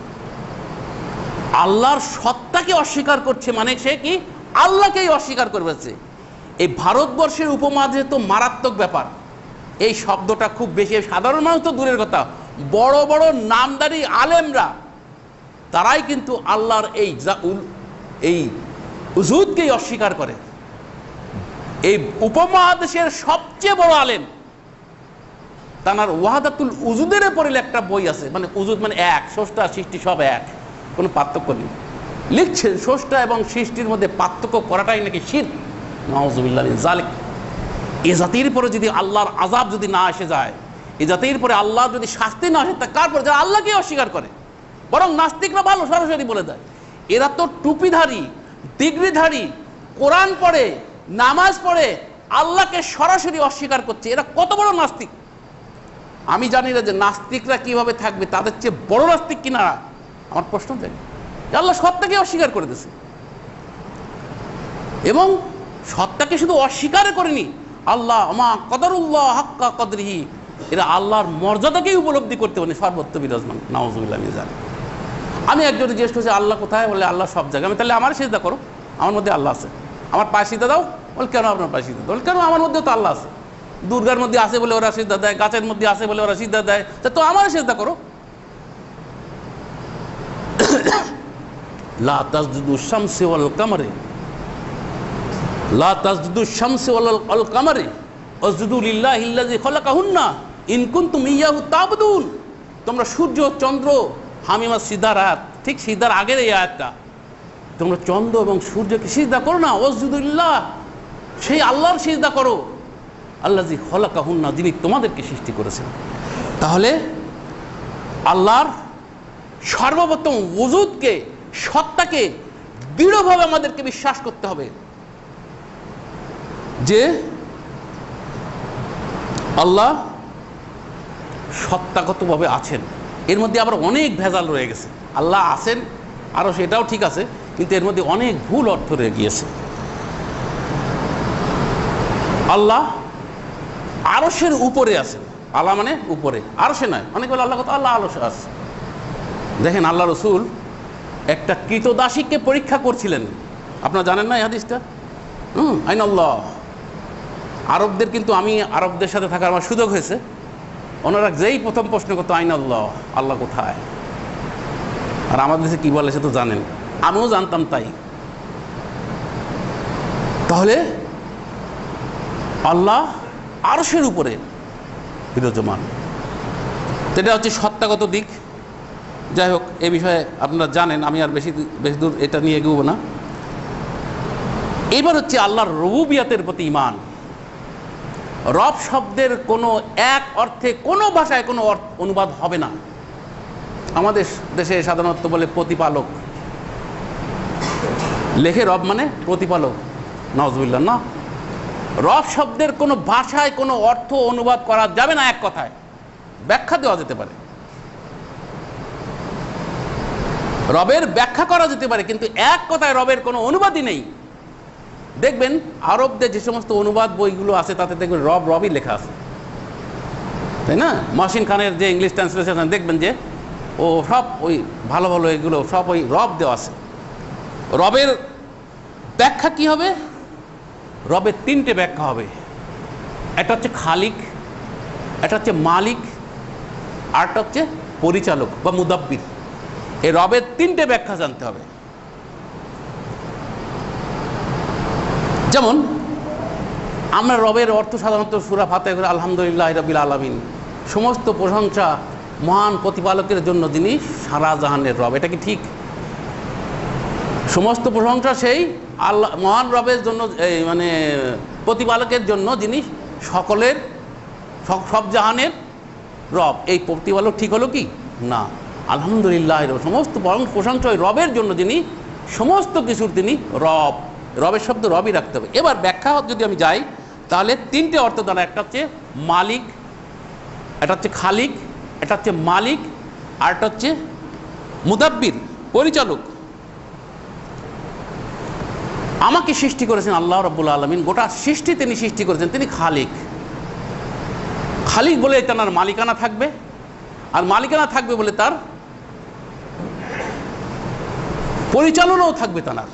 আল্লাহর সত্তাকে অস্বীকার করছে মানে সে কি আল্লাহকেই অস্বীকার করছে। এই ভারতবর্ষের উপমহাদেশে তো মারাত্মক ব্যাপার। এই শব্দটা খুব বেশি, সাধারণ মানুষ তো দূরের কথা, বড় বড় নামদারি আলেমরা তারাই কিন্তু আল্লাহর এই উজুদকেই অস্বীকার করে। এই উপমহাদেশের সবচেয়ে বড় আলেম, তার ওয়াহাদাতুল উজুদের পরে একটা বই আছে, মানে উজুদ মানে এক, স্রষ্টা সৃষ্টি সব এক, কোনো পার্থক্য নেই। লিখছেন স্রষ্টা এবং সৃষ্টির মধ্যে পার্থক্য করাটাই নাকি শিরক। নাউযুবিল্লাহি মিন যালিক। এ জাতির পরে যদি আল্লাহর আযাব যদি না এসে যায়, এ জাতির পরে আল্লাহ যদি শাস্তি না আসে, তা কারপর যারা আল্লাহকে অস্বীকার করে, বরং নাস্তিকরা ভালো সরাসরি বলে দেয়, এরা তো টুপিধারী, ডিগ্রিধারী, কোরআন পড়ে, নামাজ পড়ে, আল্লাহকে সরাসরি অস্বীকার করছে, এরা কত বড় নাস্তিক। আমি জানি না যে নাস্তিকরা কিভাবে থাকবে, তাদের চেয়ে বড় নাস্তিক কিনা আমার প্রশ্ন থাকে। আল্লাহ সত্তাকে অস্বীকার করে দিয়েছে, এবং সত্তাকে শুধু অস্বীকার করেনি, আল্লাহ মা কদরুল্লাহ হাক্কা কদরিহি, এরা আল্লাহর মর্যাদাকেই উপলব্ধি করতে পারেনি, সর্বত্র বিরাজমান। নাউযুবিল্লাহি মিন যালিক। আমি একজনে জিজ্ঞেস করছি আল্লাহ কোথায়, বলে আল্লাহ সব জায়গায়। আমি তাহলে আমার সিজদা করো, আমার মধ্যে আল্লাহ আছে, আমার পায়ে সিজদা দাও। বলে কেন আপনার পায়ে সিজদা দাও? কেন আমার মধ্যেও তো আল্লাহ আছে। দুর্গার মধ্যে আছে বলে ওরা সিজদা দেয়, গাছের মধ্যে আছে বলে ওরা সিজদা দেয়, তো আমার সিজদা করো। লা তাসজুদু শামসি ওয়াল কামারি, লা তাসজুদু শামসি ওয়াল কামারি ওয়াসজুদু লিল্লাহিল্লাযী খালাকাহুন্না ইন কুনতুম ইয়াহু তা'বুদুন। তোমরা সূর্য, চন্দ্র, হামিমা সিজদার আয়াত, ঠিক সিজদার আগের এই আয়াতটা, তোমরা চন্দ্র এবং সূর্যকে সিজদা করো না, ওয়াসজুদু লিল্লাহ, সেই আল্লাহর সিজদা করো, আল্লাযী খালাকাহুন্না, যিনি তোমাদেরকে সৃষ্টি করেছেন। তাহলে আল্লাহর সর্বপ্রথম ওজুদকে, সত্তাকে দৃঢ়ভাবে আমাদেরকে বিশ্বাস করতে হবে যে আল্লাহ সত্তাগতভাবে আছেন। এর মধ্যে আবার অনেক ভেজাল রয়ে গেছে। আল্লাহ আছেন আরও, সেটাও ঠিক আছে, কিন্তু এর মধ্যে অনেক ভুল অর্থ রয়ে গিয়েছে। আল্লাহ আরশের উপরে আছেন, আল্লাহ মানে উপরে, আরশে নয়। অনেক বলে আল্লাহ কথা, আল্লাহ আরশে আছে। দেখেন আল্লাহ রসুল একটা কৃতদাসীকে পরীক্ষা করছিলেন, আপনারা জানেন না এই হাদিসটা? আইনাল্লাহ। আরবদের, কিন্তু আমি আরবদের সাথে থাকার আমার সুযোগ হয়েছে, ওনারা যেই প্রথম প্রশ্ন করতো আইনাল্লাহ, আল্লাহ কোথায়। আর আমাদের দেশে কী বলে সে তো জানেন, আমিও জানতাম তাই। তাহলে আল্লাহ আরশের উপরে বিরাজমান, এটা হচ্ছে সত্তাগত দিক। যাই হোক, এ বিষয়ে আপনারা জানেন, আমি আর বেশি দূর এটা নিয়ে এগোবো না। এবার হচ্ছে আল্লাহর রুবুবিয়াতের প্রতি ঈমান। রব শব্দের কোনো এক অর্থে কোনো ভাষায় কোনো অনুবাদ হবে না। আমাদের দেশে সাধারণত বলে প্রতিপালক, লেখে রব মানে প্রতিপালক। নাউযুবিল্লাহ। না, রব শব্দের কোনো ভাষায় কোনো অর্থ অনুবাদ করা যাবে না। এক কথায় ব্যাখ্যা দেওয়া যেতে পারে, রবের ব্যাখ্যা করা যেতে পারে, কিন্তু এক কথায় রবের কোনো অনুবাদই নেই। দেখবেন আরবদের যে সমস্ত অনুবাদ বইগুলো আছে, তাতে দেখবেন রব রবই লেখা আছে, তাই না? মহসিন খানের যে ইংলিশ ট্রান্সলেশন, দেখবেন যে ও সব ওই ভালো ভালো এগুলো সব ওই রব দেওয়া আছে। রবের ব্যাখ্যা কি হবে? রবের তিনটে ব্যাখ্যা হবে। একটা হচ্ছে খালিক, একটা হচ্ছে মালিক, আরটা হচ্ছে পরিচালক বা মুদাব্বির। এই রবের তিনটে ব্যাখ্যা জানতে হবে। যেমন আমরা রবের অর্থ সাধারণত সূরা ফাতিহা করে আলহামদুলিল্লাহি রাব্বিল আলামিন, সমস্ত প্রশংসা মহান প্রতিপালকের জন্য যিনি সারা জাহানের রব। এটা কি ঠিক? সমস্ত প্রশংসা সেই আল্লাহ মহান রবের জন্য, মানে প্রতিপালকের জন্য যিনি সকলের সব জাহানের রব। এই প্রতিপালক ঠিক হলো কি না? আলহামদুলিল্লাহ, সমস্ত প্রশংসা ওই রবের জন্য যিনি সমস্ত কিছুর তিনি রব। রবের শব্দ রবই রাখতে হবে। এবার ব্যাখ্যা যদি আমি যাই, তাহলে তিনটে অর্থ দ্বারা, একটা হচ্ছে মালিক, এটা হচ্ছে খালিক, এটা হচ্ছে মালিক, আর একটা হচ্ছে মুদাব্বির, পরিচালক। আমাকে সৃষ্টি করেছেন আল্লাহ রাব্বুল আলামিন, গোটা সৃষ্টি তিনি সৃষ্টি করেছেন, তিনি খালিক। খালিক বলে তার মালিকানা থাকবে, আর মালিকানা থাকবে বলে তার পরিচালনাও থাকবে তার।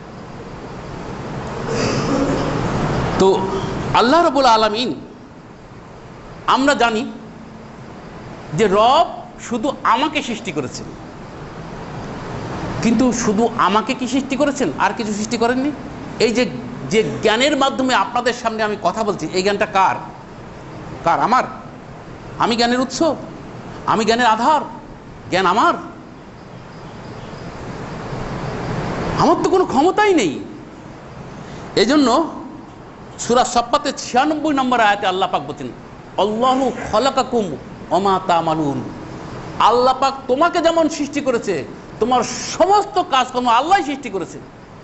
তো আল্লাহ রাব্বুল আলামিন, আমরা জানি যে রব শুধু আমাকে সৃষ্টি করেছেন, কিন্তু শুধু আমাকে কি সৃষ্টি করেছেন? আর কিছু সৃষ্টি করেননি। এই যে যে জ্ঞানের মাধ্যমে আপনাদের সামনে আমি কথা বলছি, এই জ্ঞানটা কার? কার? আমার। আমি জ্ঞানের উৎস, আমি জ্ঞানের আধার, জ্ঞান আমার। আমার তো কোনো ক্ষমতাই নেই। এই জন্য সূরা সাফফাতে ৯৬ নম্বর আয়াতে আল্লাহ পাক বলছেন, আল্লাহু খলাকাকুম ওয়া মা তা'মালুন। আল্লাহ পাক তোমাকে যেমন সৃষ্টি করেছে, তোমার সমস্ত কাজকর্ম আল্লাহই সৃষ্টি করেছে।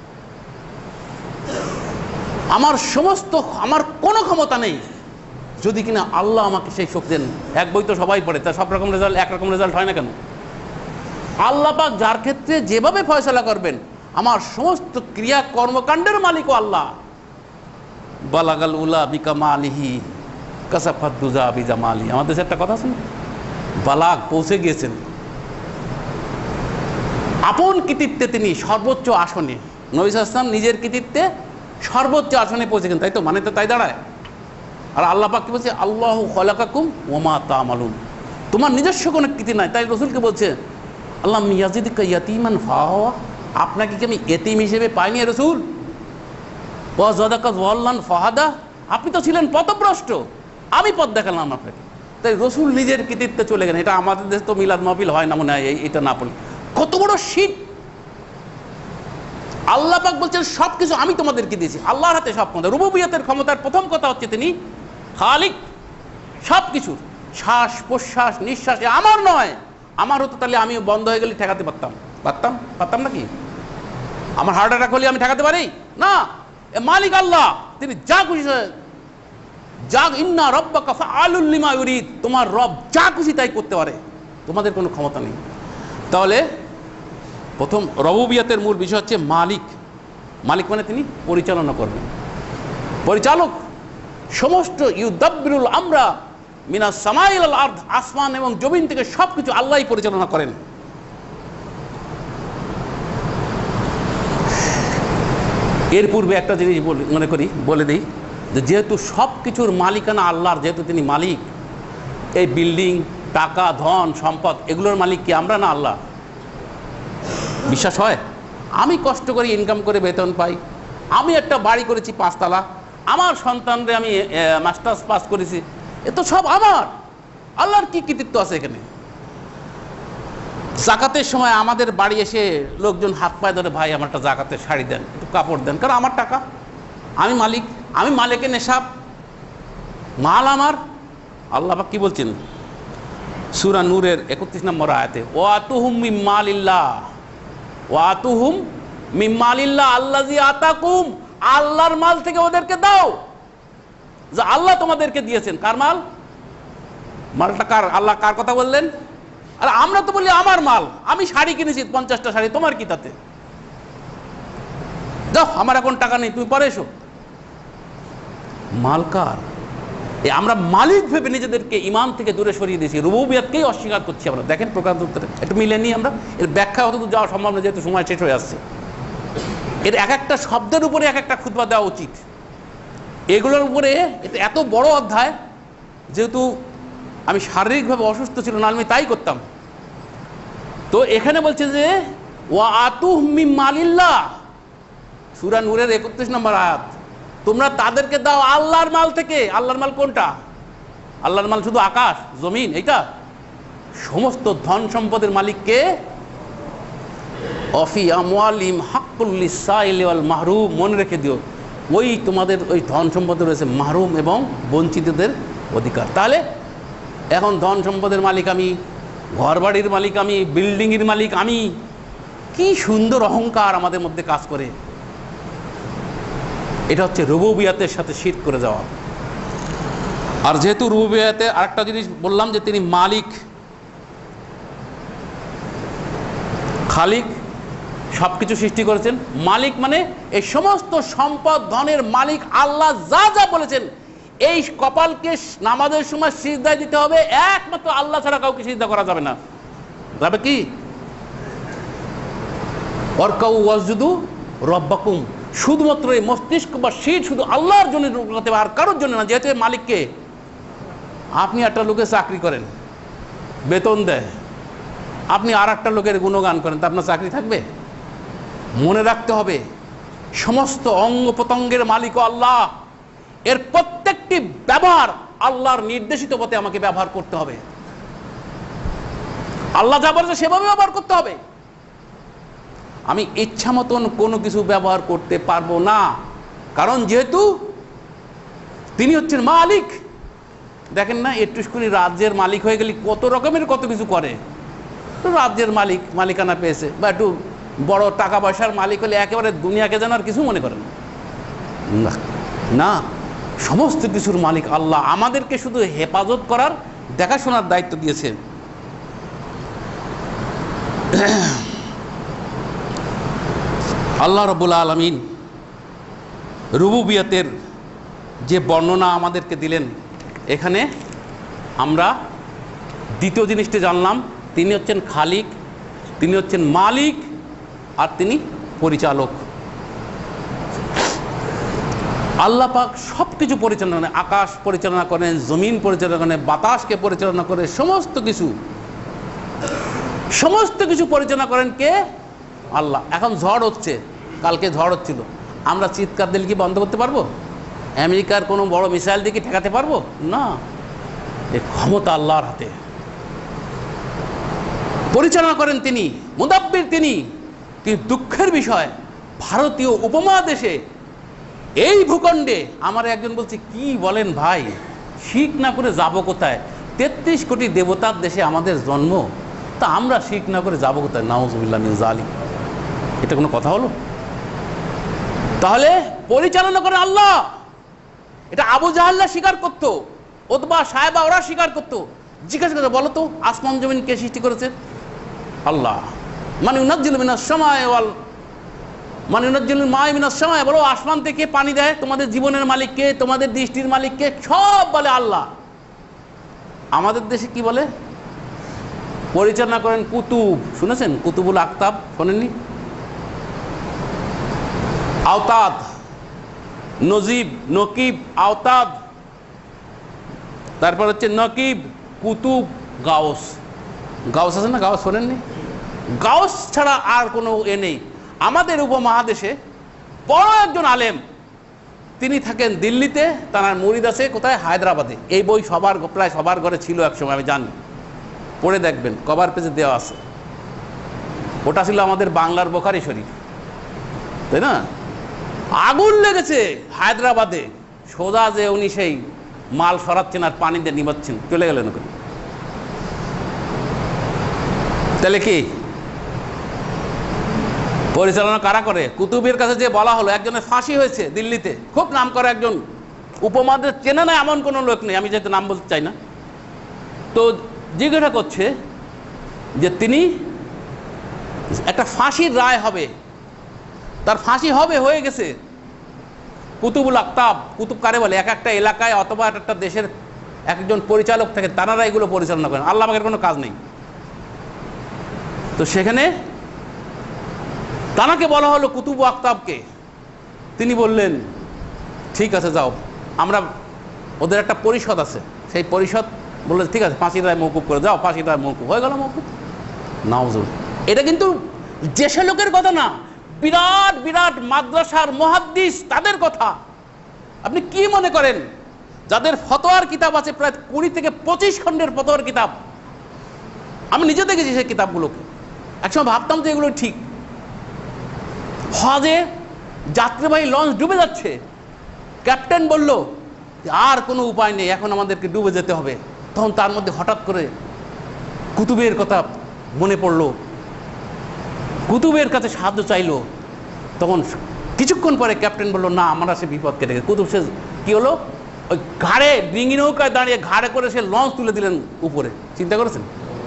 আমার কোনো ক্ষমতা নেই, যদি কিনা আল্লাহ আমাকে সেই শক্তি দেন। এক বই তো সবাই পড়ে, তার সব রকম রেজাল্ট একরকম রেজাল্ট হয় না কেন? আল্লাহ পাক যার ক্ষেত্রে যেভাবে ফয়সালা করবেন, আমার সমস্ত ক্রিয়া কর্মকাণ্ডের মালিকও আল্লাহ। বালাগাল উলা বিকামালিহি কাসাফাত দুজা বিজামালি। আমাদের দেশে একটা কথা আছে না, বালাগ, পৌঁছে গিয়েছেন। আপন কৃতিত্বে তিনি সর্বোচ্চ আসনে, নবী সাল্লাল্লাহু আলাইহি ওয়াসাল্লাম নিজের কৃতিত্বে সর্বোচ্চ আসনে পৌঁছেছেন, তাই তো? মানে তো তাই দাঁড়ায়। আর আল্লাহ পাক কি বলছে, আল্লাহু খলাকাকুম ওয়া মা তা'মালুন। তোমার নিজস্ব কোনো কৃতি নাই, তাই রাসূলকে বলছে, আল্লাহ ইয়াজিদুকা ইয়াতীমান ফাহুয়া, আপনাকে কি আমি এতিম হিসেবে পাইনি রাসূল? ওয়া যাদাকা যাল্লান ফাহাদা, আপনি তো ছিলেন পথভ্রষ্ট, আমি পথ দেখালাম আপনাকে। তাই রাসূল নিজের কৃতিত্বে চলে গেলেন। এটা আমাদের দেশে তো মিলাদ মাহফিল হয় না মনে হয়, এটা না পড়লে। কত বড় শিরক! আল্লাহ পাক বলছেন সবকিছু আমি তোমাদেরকে দিয়েছি, আল্লাহর হাতে সব ক্ষমতা। রুবুবিয়তের ক্ষমতার প্রথম কথা হচ্ছে তিনি খালিক, সবকিছুর। শ্বাস প্রশ্বাস নিঃশ্বাস আমার নয়, আমার হতো তাহলে আমি বন্ধ হয়ে গেলে ঠেকাতে পারতাম নাকি? আমার হার্ট অ্যাটাক হলে আমি ঠেকাতে পারি না। মালিক আল্লাহ, তিনি যা খুশি, যা ইন্না রাব্বাকা ফাআলুল লিমা ইউরিদ, তোমার রব যা খুশি তাই করতে পারে, তোমাদের কোনো ক্ষমতা নেই। তাহলে প্রথম রুবুবিয়তের মূল বিষয় হচ্ছে মালিক। মালিক মানে তিনি পরিচালনা করবেন, পরিচালক। সমস্ত ইউদাব্বিরুল আমরা মিনাস সামাই ইলাল আরদ, আসমান এবং জমিন থেকে সবকিছু আল্লাহই পরিচালনা করেন। এর পূর্বে একটা জিনিস বলে দিই, যে যেহেতু সব কিছুর মালিকানা আল্লাহর, যেহেতু তিনি মালিক, এই বিল্ডিং, টাকা, ধন, সম্পদ এগুলোর মালিক কি আমরা না আল্লাহ? বিশ্বাস হয়? আমি কষ্ট করে ইনকাম করে বেতন পাই, আমি একটা বাড়ি করেছি ৫ তলা, আমার সন্তানরে আমি মাস্টার্স পাস করেছি, এ তো সব আমার। আল্লাহর কি কৃতিত্ব আছে এখানে? জাকাতের সময় আমাদের বাড়ি এসে লোকজন হাত পায়ে ধরে, ভাই আমার একটা জাকাতের শাড়ি দেন, একটু কাপড় দেন, কারণ আমার টাকা, আমি মালিক, আমি মালিকের নেশাব, মাল আমার। আল্লাহ পাক কি বলছেন সূরা নূরের ৩১ নম্বর আয়াতে, ওয়াতুহুম মিম্মালিল্লাহ, ওয়াতুহুম মিম্মালিল্লাহ আল্লাযী আতাকুম, আল্লাহর মাল থেকে ওদেরকে দাও, যা আল্লাহ তোমাদেরকে দিয়েছেন। কার মাল? মালটা কার? আল্লাহ কার কথা বললেন? আর আমরা তো বলি আমার মাল, আমি শাড়ি কিনেছি ৫০টা শাড়ি, তোমার কি তাতে? যাও, আমার এখন টাকা নেই, তুমি পরে এসো। মাল কার? আমরা মালিক ভেবে নিজেদেরকে ইমান থেকে দূরে সরিয়ে দিয়েছি, রুবুবিয়তকেই অস্বীকার করছি আমরা। দেখেন প্রকার উত্তরে একটু মিলে নিই আমরা, এর ব্যাখ্যা অতদূর যাওয়া সম্ভব না, যেহেতু সময় শেষ হয়ে আসছে। এর এক একটা শব্দের উপরে এক একটা খুতবা দেওয়া উচিত। এগুলোর উপরে এত বড় অধ্যায়, যেহেতু আমি শারীরিকভাবে অসুস্থ ছিল না, আমি তাই করতাম। তো এখানে বলছে যে ওয়াতুহুম মিম্মালিল্লাহ, সূরা নূরের ৩১ নম্বর আয়াত, তোমরা তাদেরকে দাও আল্লাহর মাল থেকে। আল্লাহর মাল কোনটা? আল্লাহর মাল শুধু আকাশ জমিন এইটা? সমস্ত ধন সম্পদের মালিককে। অফি আমওয়ালিহিম হাক্কুল লিসাইলি ওয়াল মাহরুম, মনে রেখে দিও, ওই তোমাদের ওই ধন সম্পদে রয়েছে মাহরুম এবং বঞ্চিতদের অধিকার। তাহলে এখন ধন সম্পদের মালিক আমি, ঘর বাড়ির মালিক আমি, বিল্ডিংয়ের মালিক আমি, কি সুন্দর অহংকার আমাদের মধ্যে কাজ করে। এটা হচ্ছে রুবুবিয়তের সাথে শিরক করে যাওয়া। আর যেহেতু রুবুবিয়তে আরেকটা জিনিস বললাম যে তিনি মালিক, খালিক, সব কিছু সৃষ্টি করেছেন। মালিক মানে এই সমস্ত সম্পদ ধনের মালিক আল্লাহ। যা যা বলেছেন, এই কপালকে নামাজের সময় সিজদায় দিতে হবে, একমাত্র আল্লাহ ছাড়া কাউকে সিজদা করা যাবে না। যাবে কি? ওয়ারকাউ ওয়াসজুদু রব্বাকুম, শুধুমাত্র এই মস্তিষ্ক বা শীত শুধু আল্লাহর জন্য করতে হবে, আর কারোর জন্য না। যেহেতু মালিককে, আপনি একটা লোকের চাকরি করেন, বেতন দেয়, আপনি আর একটা লোকের গুণগান করেন, তা আপনার চাকরি থাকবে? মনে রাখতে হবে সমস্ত অঙ্গ প্রত্যঙ্গের মালিক আল্লাহ। এর প্রত্যেকটি ব্যবহার আল্লাহর নির্দেশিত পথে আমাকে ব্যবহার করতে হবে। আল্লাহ যা বলেছে সেভাবে ব্যবহার করতে হবে। আমি ইচ্ছা মতন কোনো কিছু ব্যবহার করতে পারবো না, কারণ যেহেতু তিনি হচ্ছেন মালিক। দেখেন না, একটুখানি রাজ্যের মালিক হয়ে গেলে কত রকমের কত কিছু করে। তো রাজ্যের মালিকানা পেয়েছে বা একটু বড় টাকা পয়সার মালিক হলে একেবারে দুনিয়াকে যেন আর কিছু মনে করেন না, না, সমস্ত কিছুর মালিক আল্লাহ। আমাদেরকে শুধু হেফাজত করার, দেখাশোনার দায়িত্ব দিয়েছে। আল্লাহ রাব্বুল আলামিন রুবুবিয়তের যে বর্ণনা আমাদেরকে দিলেন, এখানে আমরা দ্বিতীয় জিনিসটি জানলাম, তিনি হচ্ছেন খালিক, তিনি হচ্ছেন মালিক, আর তিনি পরিচালক। আল্লাহ পাক সব কিছু পরিচালনা করেন, আকাশ পরিচালনা করেন, জমিন পরিচালনা করেন, বাতাসকে পরিচালনা করে, সমস্ত কিছু পরিচালনা করেন কে? আল্লাহ। এখন ঝড় হচ্ছে, কালকে ঝড় হচ্ছিল, আমরা চিৎকার দিলে কি বন্ধ করতে পারবো? আমেরিকার কোনো বড় মিসাইল দিয়ে কি ঠেকাতে পারবো? না, এই ক্ষমতা আল্লাহর হাতে। পরিচালনা করেন তিনি, মুদাব্বির তিনি। কিন্তু দুঃখের বিষয়, ভারতীয় উপমহাদেশে এই ভূখণ্ডে আমার একজন বলছে, কি বলেন ভাই, শিখ না করে যাবো কোথায়? 33 কোটি দেবতার দেশে আমাদের জন্ম, তা আমরা শিখ না করে যাবো কোথায়? নাউজুবিল্লাহ মিন যালিক। এটা কোনো কথা হলো? তাহলে পরিচালনা করেন আল্লাহ। এটা আবু জাহাল্লা স্বীকার করতো, ওতবা সাহেবা ওরা স্বীকার করতো। জিজ্ঞাসা করতো, বলো তো আসমান জমিন কে সৃষ্টি করেছে? আল্লাহ। মানে ইউনাজ্জিলু মিনাস সামাই ওয়াল মানে ইউনাজ্জিলুল মা মিনাস সামাই, বলো আসমান থেকে পানি দেয়, তোমাদের জীবনের মালিক কে? তোমাদের দৃষ্টির মালিক কে? সব বলে আল্লাহ। আমাদের দেশে কি বলে? পরিচালনা করেন কুতুব। শুনেছেন? কুতুবুল আকতাব শোনেননি? আওতাদ, নজিব, নকিব, আওতাদ, তারপর হচ্ছে নকিব, কুতুব, গাউস। গাউস আছে না? গাউস শোনেননি? গাউস ছাড়া আর কোনো নেই। আমাদের উপমহাদেশে বড় একজন আলেম, তিনি থাকেন দিল্লিতে, তার মুরিদ আছে কোথায়? হায়দ্রাবাদে। এই বই প্রায় সবার ঘরে ছিল একসময়, আমি জানি, পড়ে দেখবেন, কভার পেজে দেওয়া আছে। ওটা ছিল আমাদের বাংলার বুখারী শরীফ, তাই না? আগুন লেগেছে হায়দ্রাবাদে, সোজা যে উনি সেই মাল সরাচ্ছেন আর পানি দিয়ে নিবাচ্ছেন, চলে গেলেন ওখানে। তাহলে কি পরিচালনা কারা করে? কুতুবের কাছে যে বলা হলো, একজনের ফাঁসি হয়েছে দিল্লিতে, খুব নাম করা একজন, উপমহাদেশ চেনে না এমন কোনো লোক নেই, আমি যেহেতু নাম বলতে চাই না। তো জিজ্ঞাসা করছে যে তিনি একটা ফাঁসির রায় হবে, তার ফাঁসি হবে, হয়ে গেছে। কুতুবুল আকতাব, কুতুব কারে বলে? এক একটা এলাকায় অথবা একটা দেশের একজন পরিচালক থাকে, তারা এগুলো পরিচালনা করেন, আল্লাহ পাকের কোনো কাজ নেই। তো সেখানে তানাকে বলা হলো কুতুব আকতাবকে, তিনি বললেন ঠিক আছে যাও, আমরা ওদের একটা পরিষদ আছে, সেই পরিষদ বললেন ঠিক আছে ফাঁসির রায় মওকুফ করে যাও, ফাঁসির রায় মওকুফ হয়ে গেল, মওকুফ। নাউজুল। এটা কিন্তু দেশের লোকের কথা না, বিরাট বিরাট মাদ্রাসার মুহাদ্দিস তাদের কথা। আপনি কি মনে করেন যাদের ফতোয়ার কিতাব আছে প্রায় 20 থেকে 25 খণ্ডের ফতোয়ার কিতাব, আমি নিজে দেখেছি সেই কিতাবগুলোকে, একসময় ভাবতাম যে এগুলো ঠিক। হজে যাত্রীবাহী লঞ্চ ডুবে যাচ্ছে, ক্যাপ্টেন বলল আর কোনো উপায় নেই, এখন আমাদেরকে ডুবে যেতে হবে। তখন তার মধ্যে হঠাৎ করে কুতুবের কথা মনে পড়লো, কুতুবের কাছে সাহায্য চাইলো। তখন কিছুক্ষণ পরে ক্যাপ্টেন বলল না, আমরা সে বিপদ কেটে গেছে। কুতুব সে কি হলো, ওই ঘাড়ে ডিঙি নৌকায় দাঁড়িয়ে ঘাড়ে করে সে লঞ্চ তুলে দিলেন উপরে। চিন্তা করেছেন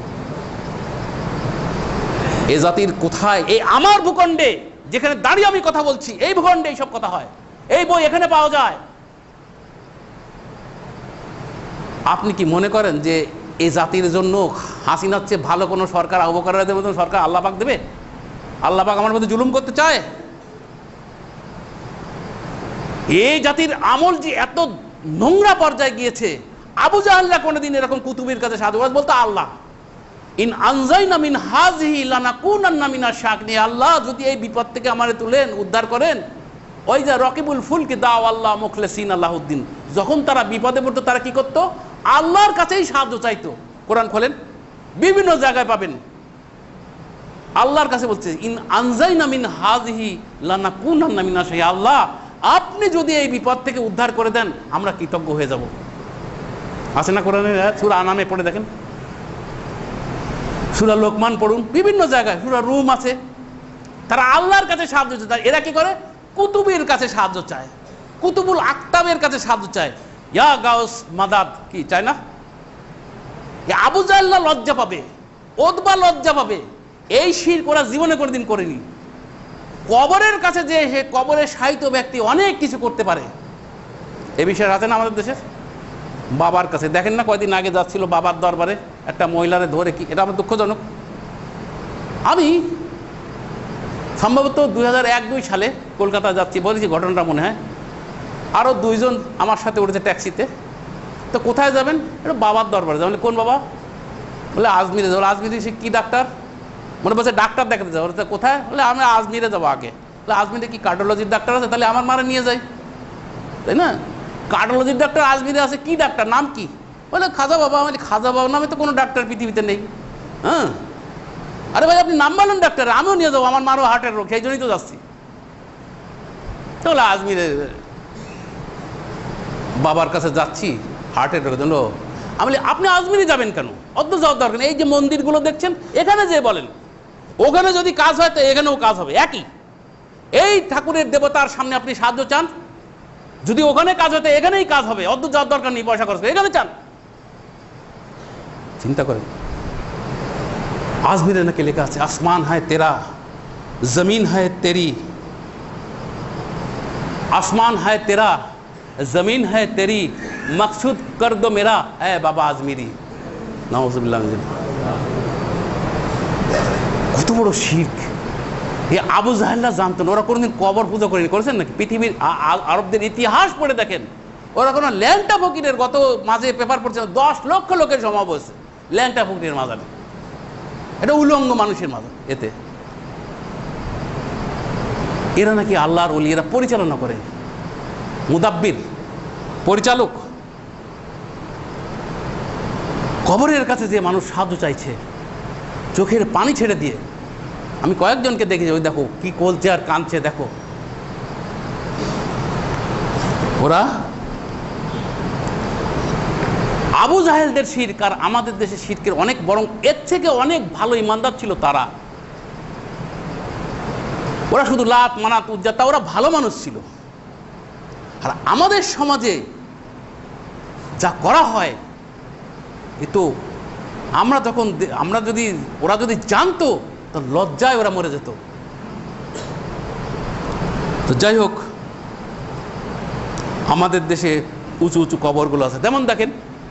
এ জাতির কোথায়? এই আমার ভূখণ্ডে, যেখানে দাঁড়িয়ে আমি কথা বলছি, এই ভূখণ্ডে এইসব কথা হয়, এই বই এখানে পাওয়া যায়। আপনি কি মনে করেন যে এই জাতির জন্য হাসিনার চেয়ে ভালো কোনো সরকার, আবু বকর রাদিয়াল্লাহু আনহু সরকার আল্লাহ পাক দেবে? আল্লাহ পাক আমার মধ্যে জুলুম করতে চায়? এই জাতির আমল যে এত নোংরা পর্যায়ে গিয়েছে, আবু জাহল্লা কোনোদিন এরকম কুতুবের কাছে সাধু বলতো আল্লাহ ইন আনজাইনা মিন হাযিহি লানাকুনান্না মিনাশ শাকিরিন, আল্লাহ যদি এই বিপদ থেকে আমারে তুলেন, উদ্ধার করেন। ওই যে রকিবুল ফুলকি দাও আল্লাহ মুখলিসিন আল্লাহুদ্দিন, যখন তারা বিপদে পড়তো তারা কি করতো? আল্লাহর কাছেই সাহায্য চাইতো। কোরআন খোলেন, বিভিন্ন জায়গায় পাবেন। আল্লাহর কাছে বলছে ইন আনজাইনা মিন হাযিহি লানাকুনান্না মিনাশ শাকিরিন, আল্লাহ আপনি যদি এই বিপদ থেকে উদ্ধার করে দেন আমরা কৃতজ্ঞ হয়ে যাব। আছে না কোরআনে? সূরা আনামে পড়ে দেখেন, সূরা লোকমান পড়ুন, বিভিন্ন জায়গায়, সূরা রুম আছে। তারা আল্লাহর কাছে সাহায্য চায়। এরা কি করে? কুতুবের কাছে সাহায্য চায়, কুতুবুল আকতাবের কাছে সাহায্য চায়। ইয়া গাউস মাদাদ কি চায় না? আবু জাহল লজ্জা পাবে, ওতবা লজ্জা পাবে, এই শিরক ওরা জীবনে কোনোদিন করেনি। কবরের কাছে যে সে কবরের সাহিত্য ব্যক্তি অনেক কিছু করতে পারে, এ বিষয়ে আছে না আমাদের দেশে? বাবার কাছে দেখেন না, কয়দিন আগে যাচ্ছিল বাবার দরবারে একটা মহিলারে ধরে, কি এটা আমার দুঃখজনক। আমি সম্ভবত 2001-2 সালে কলকাতা যাচ্ছি, বলেছি ঘটনাটা মনে হয়, আরও 2 জন আমার সাথে উঠেছে ট্যাক্সিতে। তো কোথায় যাবেন? এটা বাবার দরবারে যাবেন। কোন বাবা? বলে আজমিরে যাবো। আজমিরে সে কী ডাক্তার? মনে বলছে ডাক্তার দেখাতে যাবো। কোথায়? বলে আমি আজমিরে যাবো আগে। বলে আজমিরে কি কার্ডিওলজির ডাক্তার আছে? তাহলে আমার মারা নিয়ে যাই, তাই না? কার্ডিওলজির ডাক্তার আজমিরে আছে, কি ডাক্তার, নাম কি? বলে খাজা বাবা। আমি খাজা বাবা নামে তো কোনো ডাক্তার পৃথিবীতে নেই। হ্যাঁ, আরে ভাই আপনি নাম বলেন ডাক্তার, আমিও নিয়ে যাবো, আমার মারও হার্টের রোগ, সেই জন্যই তো যাচ্ছি। তাহলে আজমিরে বাবার কাছে যাচ্ছি হার্টের রোগের জন্য। আমি বলি আপনি আজমিরে যাবেন কেন? অত যাওয়ার দরকার নেই, এই যে মন্দিরগুলো দেখছেন এখানে যে বলেন, ওখানে যদি কাজ হয় তো এখানেও কাজ হবে একই। এই ঠাকুরের দেবতার সামনে আপনি সাহায্য চান, যদি ওখানে কাজ হয় তো এখানেই কাজ হবে, অত যাওয়ার দরকার নেই, পয়সা খরচ করে এখানে চান। চিন্তা করেন, আজমিরে নাকি লেখা আছে আসমান হ্যায় তেরা, জমিন হ্যায় তেরি, আসমান হ্যায় তেরা, জমিন হ্যায় তেরি, মকসুদ কর দো মেরা এ বাবা আজমিরি। নাউজুবিল্লাহ। কত বড় শিরক! এই আবু জাহেলরা জানতো না, ওরা কোনোদিন কবর পূজা করেনি। করেছেন নাকি? পৃথিবীর আরবদের ইতিহাস পড়ে দেখেন, ওরা কোনো ল্যাংটা ফকিরের, গত মাঝে পেপার পড়ছে 10 লক্ষ লোকের সমাবেশ হয়েছে ল্যাংটা ফকিরের মাজারে। এটা উলঙ্গ মানুষের মাজার। এতে এরা নাকি আল্লাহর ওলি, এরা পরিচালনা করে, মুদাব্বির, পরিচালক। কবরের কাছে যে মানুষ সাহায্য চাইছে চোখের পানি ছেড়ে দিয়ে, আমি কয়েকজনকে দেখেছি, ওই দেখো কি কলছে আর কাঁদছে, দেখো ওরা। আবু জাহেলদের শিরক আর আমাদের দেশে শিরকের অনেক, বরং এর থেকে অনেক ভালো ইমানদার ছিল তারা। ওরা শুধু লাত মানাত উজ্জা, তা ওরা ভালো মানুষ ছিল। আর আমাদের সমাজে যা করা হয়, এ তো আমরা যদি, ওরা যদি জানতো তো লজ্জায় ওরা মরে যেত। তো যাই হোক, আমাদের দেশে উঁচু উঁচু কবরগুলো আছে। যেমন দেখেন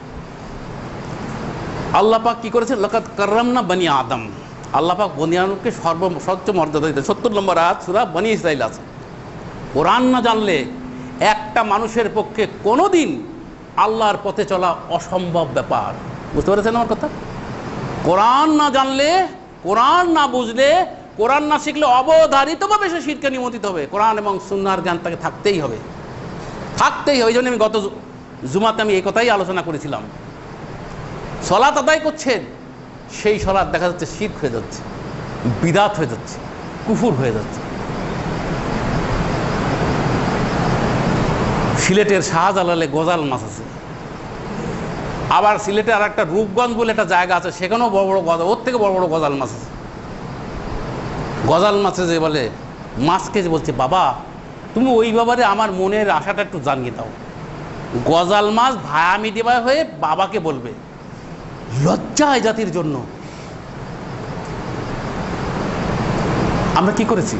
আল্লাহ পাক কি করেছেন, লাকাদ কাররামনা বনি আদম। আল্লাহ পাক বনি আদমকে সর্বোচ্চ মর্যাদা দিতেন। 70 নম্বর আয়াত সূরা বনি ইসরাইল আছে। কোরআন না জানলে একটা মানুষের পক্ষে কোনোদিন আল্লাহর পথে চলা অসম্ভব ব্যাপার। বুঝতে পেরেছেন আমার কথা? কোরআন না জানলে, কোরআন না বুঝলে, কোরআন না শিখলে অবধারিতভাবে সে শিরকে নিমন্ত্রিত হবে। কোরআন এবং সুন্নাহর জ্ঞান তাকে থাকতেই হবে, থাকতেই হবে। ওই জন্য আমি গত জুমাতে আমি এই কথাই আলোচনা করেছিলাম। সলাত আদায় করছেন, সেই সলাত দেখা যাচ্ছে শিরক হয়ে যাচ্ছে, বিদাত হয়ে যাচ্ছে, কুফুর হয়ে যাচ্ছে। সিলেটের শাহজালালে গজাল মাছ আছে, আবার সিলেটে আর একটা রূপগঞ্জ বলে একটা জায়গা আছে, সেখানেও বড় বড় গজাল, ওর থেকে বড় বড় গজাল মাছ আছে। গজাল মাছে যে বলে, মাছকে যে বলছে বাবা তুমি ওই ব্যাপারে আমার মনের আশাটা একটু জানিয়ে দাও। গজাল মাছ ভায়া মিডিয়া হয়ে বাবাকে বলবে, লজ্জায় জাতির জন্য। আমরা কি করেছি?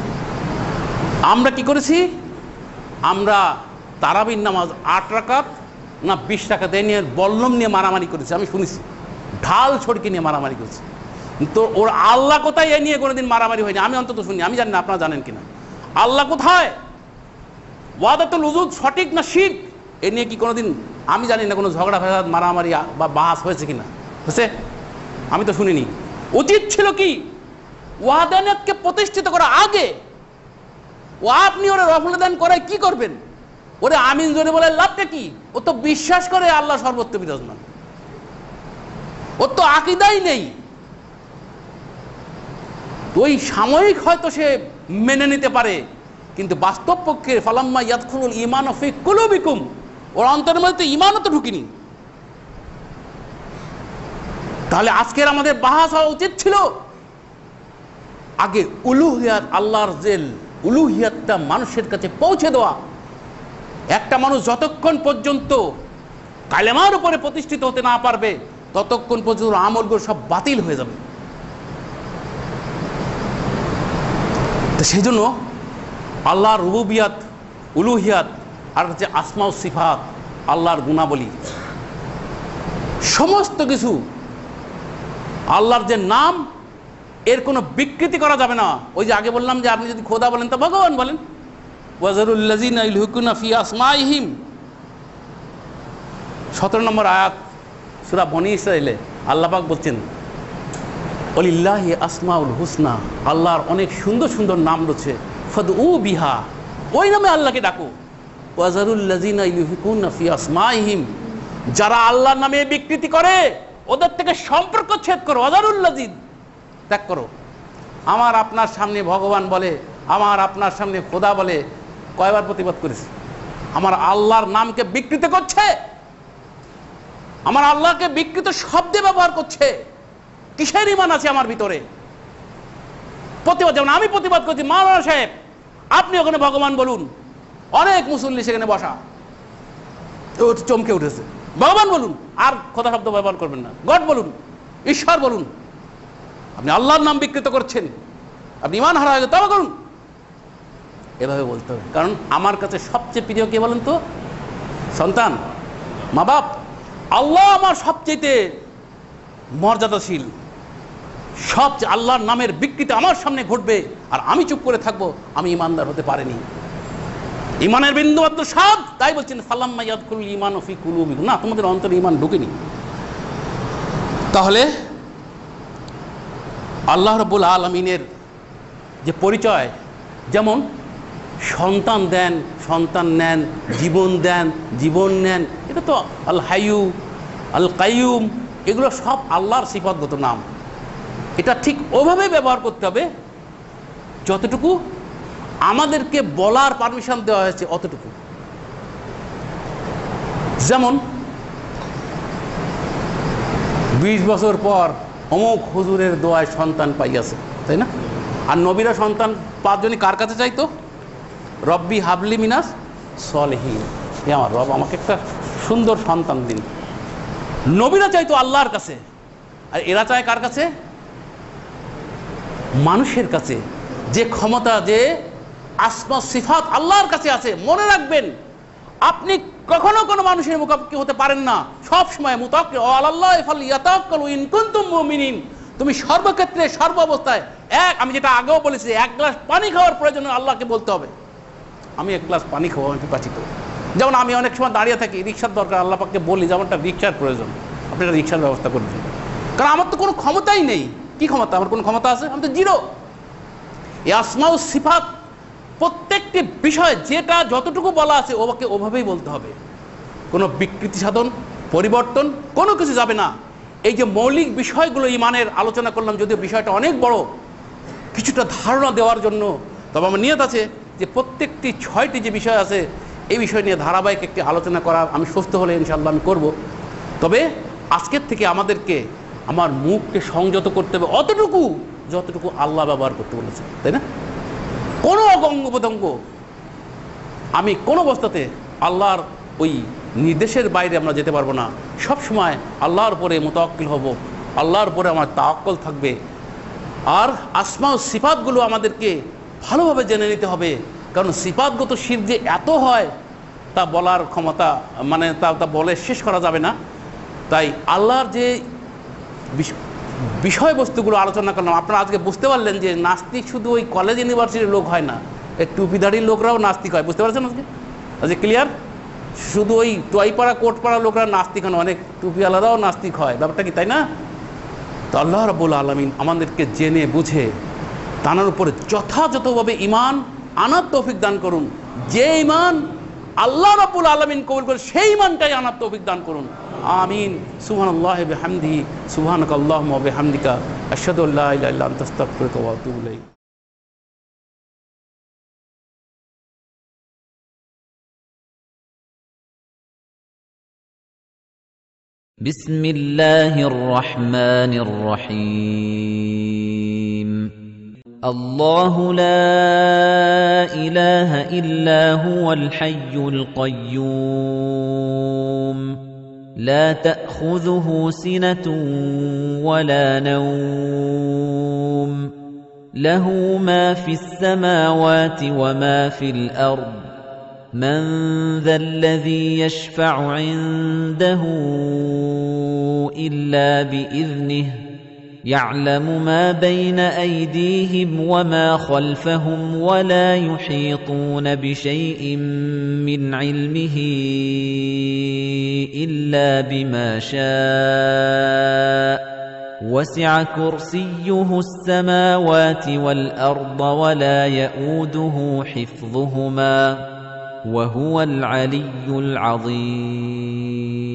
আমরা তারাবির নামাজ 8 রাকাত না 20 রাকাত এই নিয়ে বল্লম নিয়ে মারামারি করেছি, আমি শুনেছি। ঢাল ছড়কি নিয়ে মারামারি করেছি। তো ওর আল্লাহ কোথায়, এ নিয়ে কোনোদিন মারামারি হয়নি, আমি অন্তত শুনি। আমি জানি না আপনারা জানেন কিনা। আল্লাহ কোথায়, ওয়াদাতুল উজুদ সঠিক না শিরক, এ নিয়ে কি কোনোদিন, আমি জানি না কোনো ঝগড়া ফেসাদ মারামারি বা বাহাস হয়েছে কিনা। হয়েছে? আমি তো শুনিনি। উচিত ছিল কি, ওয়াদানিয়াতকে প্রতিষ্ঠিত করা আগে। ও আপনি ওরা রফলদান করায় কি করবেন? ওরে আমিন জোরে বলে লাভটা কি? ও তো বিশ্বাস করে আল্লাহ সর্বত্র বিরাজমান, ওর তো আকীদাই নেই। তো ওই সাময়িক হয়তো সে মেনে নিতে পারে, কিন্তু বাস্তব পক্ষে ফালাম্মা ইয়াদখুলুল ঈমানু ফি কুলুবিকুম, ওর অন্তরের মধ্যে তো ঈমানও তো ঢুকিনি। তাহলে আজকের আমাদের বাহাস হওয়া উচিত ছিল আগে উলুহিয়াত, আল্লাহর যে উলুহিয়াতটা মানুষের কাছে পৌঁছে দেওয়া। একটা মানুষ যতক্ষণ পর্যন্ত কালেমার উপরে প্রতিষ্ঠিত হতে না পারবে ততক্ষণ পর্যন্ত আমলগুলো সব বাতিল হয়ে যাবে। তো সেই জন্য আল্লাহর রুবুবিয়াত, উলুহিয়াত আর হচ্ছে আসমা ও সিফাত, আল্লাহর গুণাবলী, সমস্ত কিছু আল্লাহর যে নাম, এর কোনো বিকৃতি করা যাবে না। ওই যে আগে বললাম যে আপনি যদি খোদা বলেন তো ভগবান বলেন, ওয়াজারুল্লাযিনা ইলহুকুনা ফি আসমাইহিম, 17 নম্বর আয়াত সূরা বনী ইসরাঈলে আল্লাহ পাক বলছেন ওয়ালিল্লাহি আসমাউল হুসনা, আল্লাহর অনেক সুন্দর সুন্দর নাম রয়েছে, ফাদউ বিহা, ওই নামে আল্লাহকে ডাকো। ওয়াজারুল্লাযিনা ইলহুকুনা ফি আসমাইহিম, যারা আল্লাহর নামে বিকৃতি করে ওদের থেকে সম্পর্ক ছেদ করো, ওয়াজারুল্লাযিন, ত্যাগ করো। আমার আপনার সামনে ভগবান বলে, আমার আপনার সামনে খোদা বলে, কয়বার প্রতিবাদ করেছে? আমার আল্লাহর নামকে বিকৃত করছে, আমার আল্লাহকে বিকৃত শব্দে ব্যবহার করছে। কিসের ঈমান আছে আমার ভিতরে? প্রতিবাদ, যেমন আমি প্রতিবাদ করছি, মাওলানা সাহেব আপনি ওখানে ভগবান বলুন, অনেক মুসল্লি সেখানে বসা, চমকে উঠেছে, ভগবান বলুন, আর খোদা শব্দ ব্যবহার করবেন না, গড বলুন, ঈশ্বর বলুন। আপনি আল্লাহর নাম বিকৃত করছেন, আপনি ঈমান হারা হয়ে গেছে, তওবা করুন। এভাবে বলতে হবে, কারণ আমার কাছে সবচেয়ে প্রিয় কে বলেন তো? সন্তান, মা বাপ। আল্লাহ আমার সবচেয়ে মর্যাদাশীল। সবচেয়ে আল্লাহর নামের বিকৃতি আমার সামনে ঘটবে আর আমি চুপ করে থাকবো, আমি ঈমানদার হতে পারিনি। ঈমানের বিন্দু মাত্র স্বাদ, তাই বলছেন ফালাম্মা ইয়াদখুলুল ঈমানু ফি কুলুবিকুম, না তোমাদের অন্তরে ঈমান ঢুকেনি। তাহলে আল্লাহ রাব্বুল আলামিনের যে পরিচয়, যেমন সন্তান দেন, সন্তান নেন, জীবন দেন, জীবন নেন, এটা তো আল হাইয়ু, আল কাইয়ুম, এগুলো সব আল্লাহর সিফাতগত নাম। এটা ঠিক ওভাবে ব্যবহার করতে হবে যতটুকু আমাদেরকে বলার পারমিশন দেওয়া হয়েছে অতটুকু। যেমন 20 বছর পর অমুক হুজুরের দোয়ায় সন্তান পাইয়াছে, তাই না? আর নবীরা সন্তান 5 জনই কার কাছে চাইতো? রব্বি হাবলি মিনাস সলিহিন, হে আমার রব আমাকে একটা সুন্দর সন্তান দিন। নবীরা চাইতো আল্লাহর কাছে, আর এরা চায় কার কাছে? মানুষের কাছে। যে ক্ষমতা, যে আসমা সিফাত আল্লাহর কাছে আছে। মনে রাখবেন, আপনি কখনো কোনো মানুষের মুখাপেক্ষি হতে পারেন না, সব সময় মুতাওয়াক্কিল আলাল্লাহি ফালইয়াতাওয়াক্কালু ইন কুনতুম মুমিনিন। তুমি সর্বক্ষেত্রে সর্ব অবস্থায় আমি যেটা আগেও বলেছি, 1 গ্লাস পানি খাওয়ার প্রয়োজনে আল্লাহকে বলতে হবে আমি 1 গ্লাস পানি খাবো, আমি পিপাসিত। যেমন আমি অনেক সময় দাঁড়িয়ে থাকি, রিক্সার দরকার, আল্লাহ পাককে বলি যেমনটা রিক্সার প্রয়োজন, আপনি একটা রিক্সার ব্যবস্থা করে দিন। কারণ আমার তো কোনো ক্ষমতাই নেই। কি ক্ষমতা? আমার কোনো ক্ষমতা আছে? আমি তো জিরো। এই আসমা ও সিফাত প্রত্যেকটি বিষয় যেটা যতটুকু বলা আছে ওকে ওভাবেই বলতে হবে। কোনো বিকৃতি সাধন, পরিবর্তন কোনো কিছু যাবে না। এই যে মৌলিক বিষয়গুলো ঈমানের আলোচনা করলাম, যদিও বিষয়টা অনেক বড়, কিছুটা ধারণা দেওয়ার জন্য, তবে আমার নিয়ত আছে যে প্রত্যেকটি 6টি যে বিষয় আছে এই বিষয় নিয়ে ধারাবাহিক একটি আলোচনা করার আমি সুস্থ হলে ইনশাআল্লাহ আমি করব। তবে আজকের থেকে আমাদেরকে আমার মুখকে সংযত করতে হবে অতটুকু যতটুকু আল্লাহ ব্যবহার করতে বলেছে, তাই না? কোনো অঙ্গ প্রত্যঙ্গ আমি কোনো অবস্থাতে আল্লাহর ওই নির্দেশের বাইরে আমরা যেতে পারবো না। সব সময় আল্লাহর উপরে মুতাওয়াক্কিল হব, আল্লাহর উপরে আমার তাওয়াক্কুল থাকবে। আর আসমা ও সিফাতগুলো আমাদেরকে ভালোভাবে জেনে নিতে হবে, কারণ সিফাতগত শিরক যে এত হয় তা বলার ক্ষমতা, মানে তা বলে শেষ করা যাবে না। তাই আল্লাহর যে বিষয়বস্তুগুলো আলোচনা করলাম, আপনারা আজকে বুঝতে পারলেন যে নাস্তিক শুধু ওই কলেজ ইউনিভার্সিটির লোক হয় না, এই টুপিদারির লোকরাও নাস্তিক হয়। বুঝতে পারছেন আজকে ক্লিয়ার? শুধু ওই টয়পাড়া কোটপাড়া লোকরা নাস্তিক হয় না, অনেক টুপিওয়ালারাও নাস্তিক হয়। ব্যাপারটা কি তাই না? তো আল্লাহ রাব্বুল আলামিন আমাদেরকে জেনে বুঝে তার উপরে যথাযথভাবে ঈমান আনার তৌফিক দান করুন। যে ঈমান আল্লাহ রাব্বুল আলামিন কবুল করে সেই ঈমানটাই আনার তৌফিক দান করুন। আমিন। সুবহানাল্লাহি বিহামদিহি, সুবহানাকাল্লাহুম্মা ওয়া বিহামদিকা, আশহাদু আল্লা ইলাহা ইল্লা আনতা আস্তাগফিরুকা ওয়া আতুবু ইলাইক। بسم الله الرحمن الرحيم الله لا إله إلا هو الحي القيوم لا تأخذه سنة ولا نوم له ما في السماوات وما في الأرض من ذا الذي يشفع عنده إلا بإذنه يعلم ما بين أيديهم وما خلفهم ولا يحيطون بشيء من علمه إلا بما شاء وسع كرسيه السماوات والأرض ولا يؤوده حفظهما وهو العلي العظيم